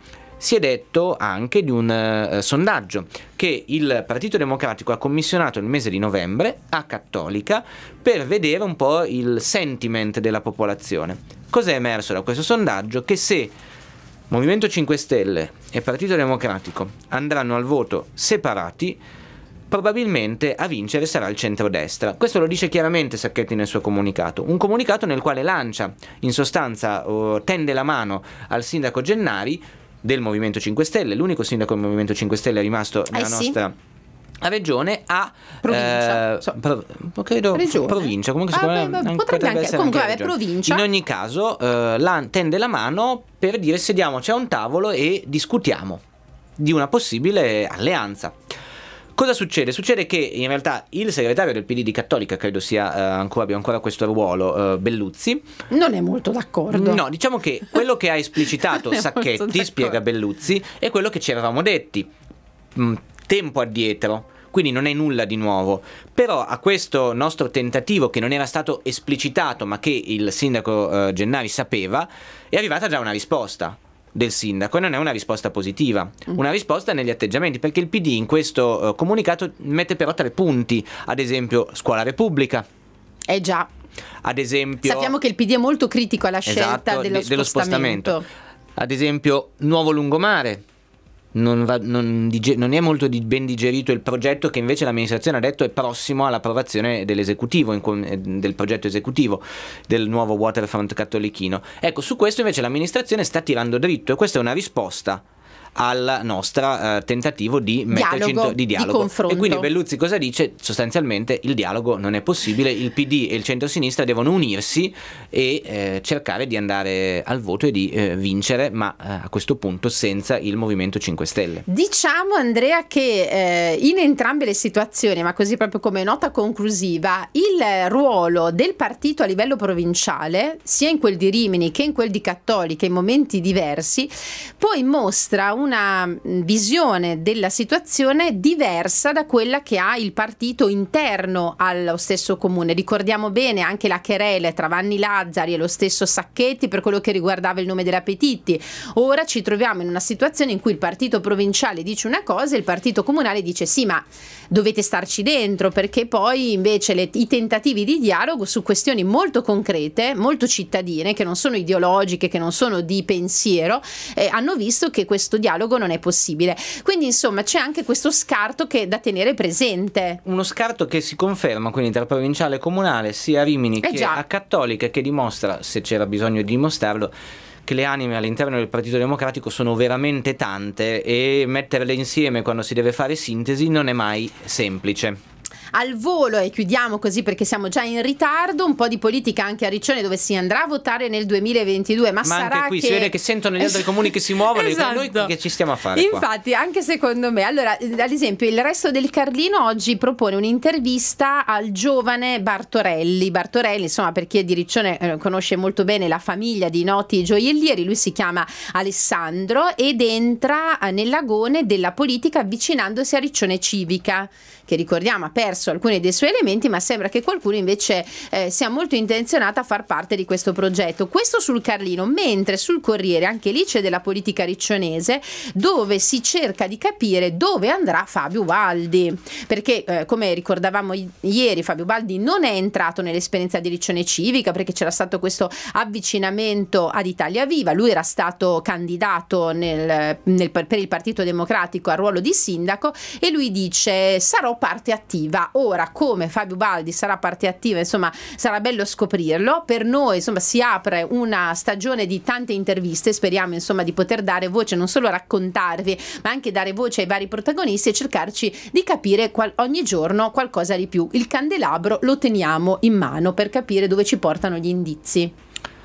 si è detto anche di un eh, sondaggio che il Partito Democratico ha commissionato nel mese di novembre a Cattolica per vedere un po' il sentiment della popolazione. Cos'è emerso da questo sondaggio? Che se Movimento cinque Stelle e Partito Democratico andranno al voto separati, probabilmente a vincere sarà il centrodestra. Questo lo dice chiaramente Sacchetti nel suo comunicato, un comunicato nel quale lancia, in sostanza oh, tende la mano al sindaco Gennari del Movimento cinque Stelle, l'unico sindaco del Movimento cinque Stelle è rimasto nella eh sì. nostra regione, a provincia, eh, so, pro, credo regione. provincia, comunque ah, secondo beh, me potrebbe anche, essere comunque anche vabbè, provincia. In ogni caso eh, la, tende la mano per dire sediamoci a un tavolo e discutiamo di una possibile alleanza. Cosa succede? Succede che in realtà il segretario del P D di Cattolica, credo sia eh, ancora, abbia ancora questo ruolo, eh, Belluzzi, non è molto d'accordo. No, diciamo che quello che ha esplicitato Sacchetti, spiega Belluzzi, è quello che ci eravamo detti mh, tempo addietro. Quindi non è nulla di nuovo, però a questo nostro tentativo, che non era stato esplicitato ma che il sindaco eh, Gennari sapeva, è arrivata già una risposta del sindaco, e non è una risposta positiva, una risposta negli atteggiamenti, perché il P D in questo uh, comunicato mette però tre punti, ad esempio scuola repubblica. Eh già. Ad esempio, sappiamo che il P D è molto critico alla scelta esatto, dello, de- dello spostamento. spostamento. Ad esempio nuovo lungomare. Non, va, non, dige- non è molto di- ben digerito il progetto, che invece l'amministrazione ha detto è prossimo all'approvazione dell'esecutivo, in com- del progetto esecutivo del nuovo waterfront cattolichino. Ecco, su questo invece l'amministrazione sta tirando dritto, e questa è una risposta al nostro uh, tentativo di metterci dialogo, in to- di dialogo. Di confronto. E quindi Belluzzi cosa dice? Sostanzialmente il dialogo non è possibile, il P D e il centro-sinistra devono unirsi e eh, cercare di andare al voto e di eh, vincere, ma eh, a questo punto senza il Movimento cinque Stelle. Diciamo, Andrea, che eh, in entrambe le situazioni, ma così proprio come nota conclusiva, il ruolo del partito a livello provinciale, sia in quel di Rimini che in quel di Cattolica, in momenti diversi, poi mostra una visione della situazione diversa da quella che ha il partito interno allo stesso comune. Ricordiamo bene anche la querela tra Vanni Lazzari e lo stesso Sacchetti per quello che riguardava il nome della Petitti. Ora ci troviamo in una situazione in cui il partito provinciale dice una cosa e il partito comunale dice sì, ma dovete starci dentro, perché poi invece le, i tentativi di dialogo su questioni molto concrete, molto cittadine, che non sono ideologiche, che non sono di pensiero, eh, hanno visto che questo dialogo non è possibile. Quindi insomma c'è anche questo scarto che è da tenere presente. Uno scarto che si conferma quindi tra provinciale e comunale, sia a Rimini eh che già. a Cattolica, che dimostra, se c'era bisogno di dimostrarlo, che le anime all'interno del Partito Democratico sono veramente tante e metterle insieme quando si deve fare sintesi non è mai semplice. Al volo, e chiudiamo così perché siamo già in ritardo, un po' di politica anche a Riccione, dove si andrà a votare nel duemilaventidue, ma, ma sarà anche qui che... si vede che sentono gli altri comuni che si muovono, esatto. E noi che ci stiamo a fare infatti qua? Anche secondo me. Allora, ad esempio il Resto del Carlino oggi propone un'intervista al giovane Bartorelli Bartorelli, insomma, per chi è di Riccione eh, conosce molto bene la famiglia di noti gioiellieri. Lui si chiama Alessandro ed entra nell'agone della politica avvicinandosi a Riccione Civica, che ricordiamo ha perso alcuni dei suoi elementi, ma sembra che qualcuno invece eh, sia molto intenzionato a far parte di questo progetto. Questo sul Carlino, mentre sul Corriere anche lì c'è della politica riccionese, dove si cerca di capire dove andrà Fabio Baldi, perché eh, come ricordavamo i- ieri Fabio Baldi non è entrato nell'esperienza di Riccione Civica perché c'era stato questo avvicinamento ad Italia Viva. Lui era stato candidato nel, nel, per il Partito Democratico al ruolo di sindaco, e lui dice sarò parte attiva. Ora, come Fabio Baldi sarà parte attiva, insomma, sarà bello scoprirlo. Per noi, insomma, si apre una stagione di tante interviste. Speriamo, insomma, di poter dare voce, non solo a raccontarvi, ma anche dare voce ai vari protagonisti e cercarci di capire qual- ogni giorno qualcosa di più. Il candelabro lo teniamo in mano per capire dove ci portano gli indizi.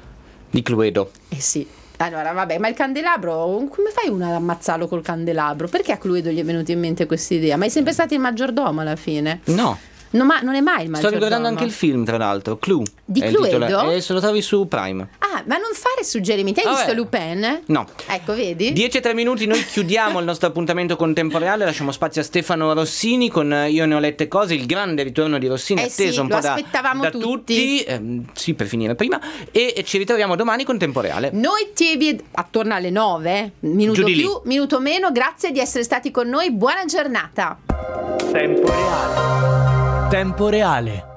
Di Cluedo. Eh sì. Allora, vabbè, ma il candelabro, come fai uno ad ammazzarlo col candelabro? Perché a Cluedo gli è venuta in mente questa idea? Ma è sempre stato il maggiordomo alla fine? No. No, ma non è mai il maggiordomo. Sto riguardando anche il film, tra l'altro, Clue. Di è il Cluedo? titolo, e se lo trovi su Prime. Ah, ma non fare suggerimenti. Hai Vabbè. visto Lupin? No. Ecco, vedi? dieci e tre minuti, noi chiudiamo il nostro appuntamento con Tempo Reale, lasciamo spazio a Stefano Rossini con Io ne ho lette cose, il grande ritorno di Rossini, Eh atteso sì, un lo po' da, aspettavamo da tutti. tutti, ehm, sì, per finire prima, e, e ci ritroviamo domani con Tempo Reale. Noi ti attorno alle nove, minuto Giù di lì. più, minuto meno. Grazie di essere stati con noi. Buona giornata. Tempo reale. Tempo reale.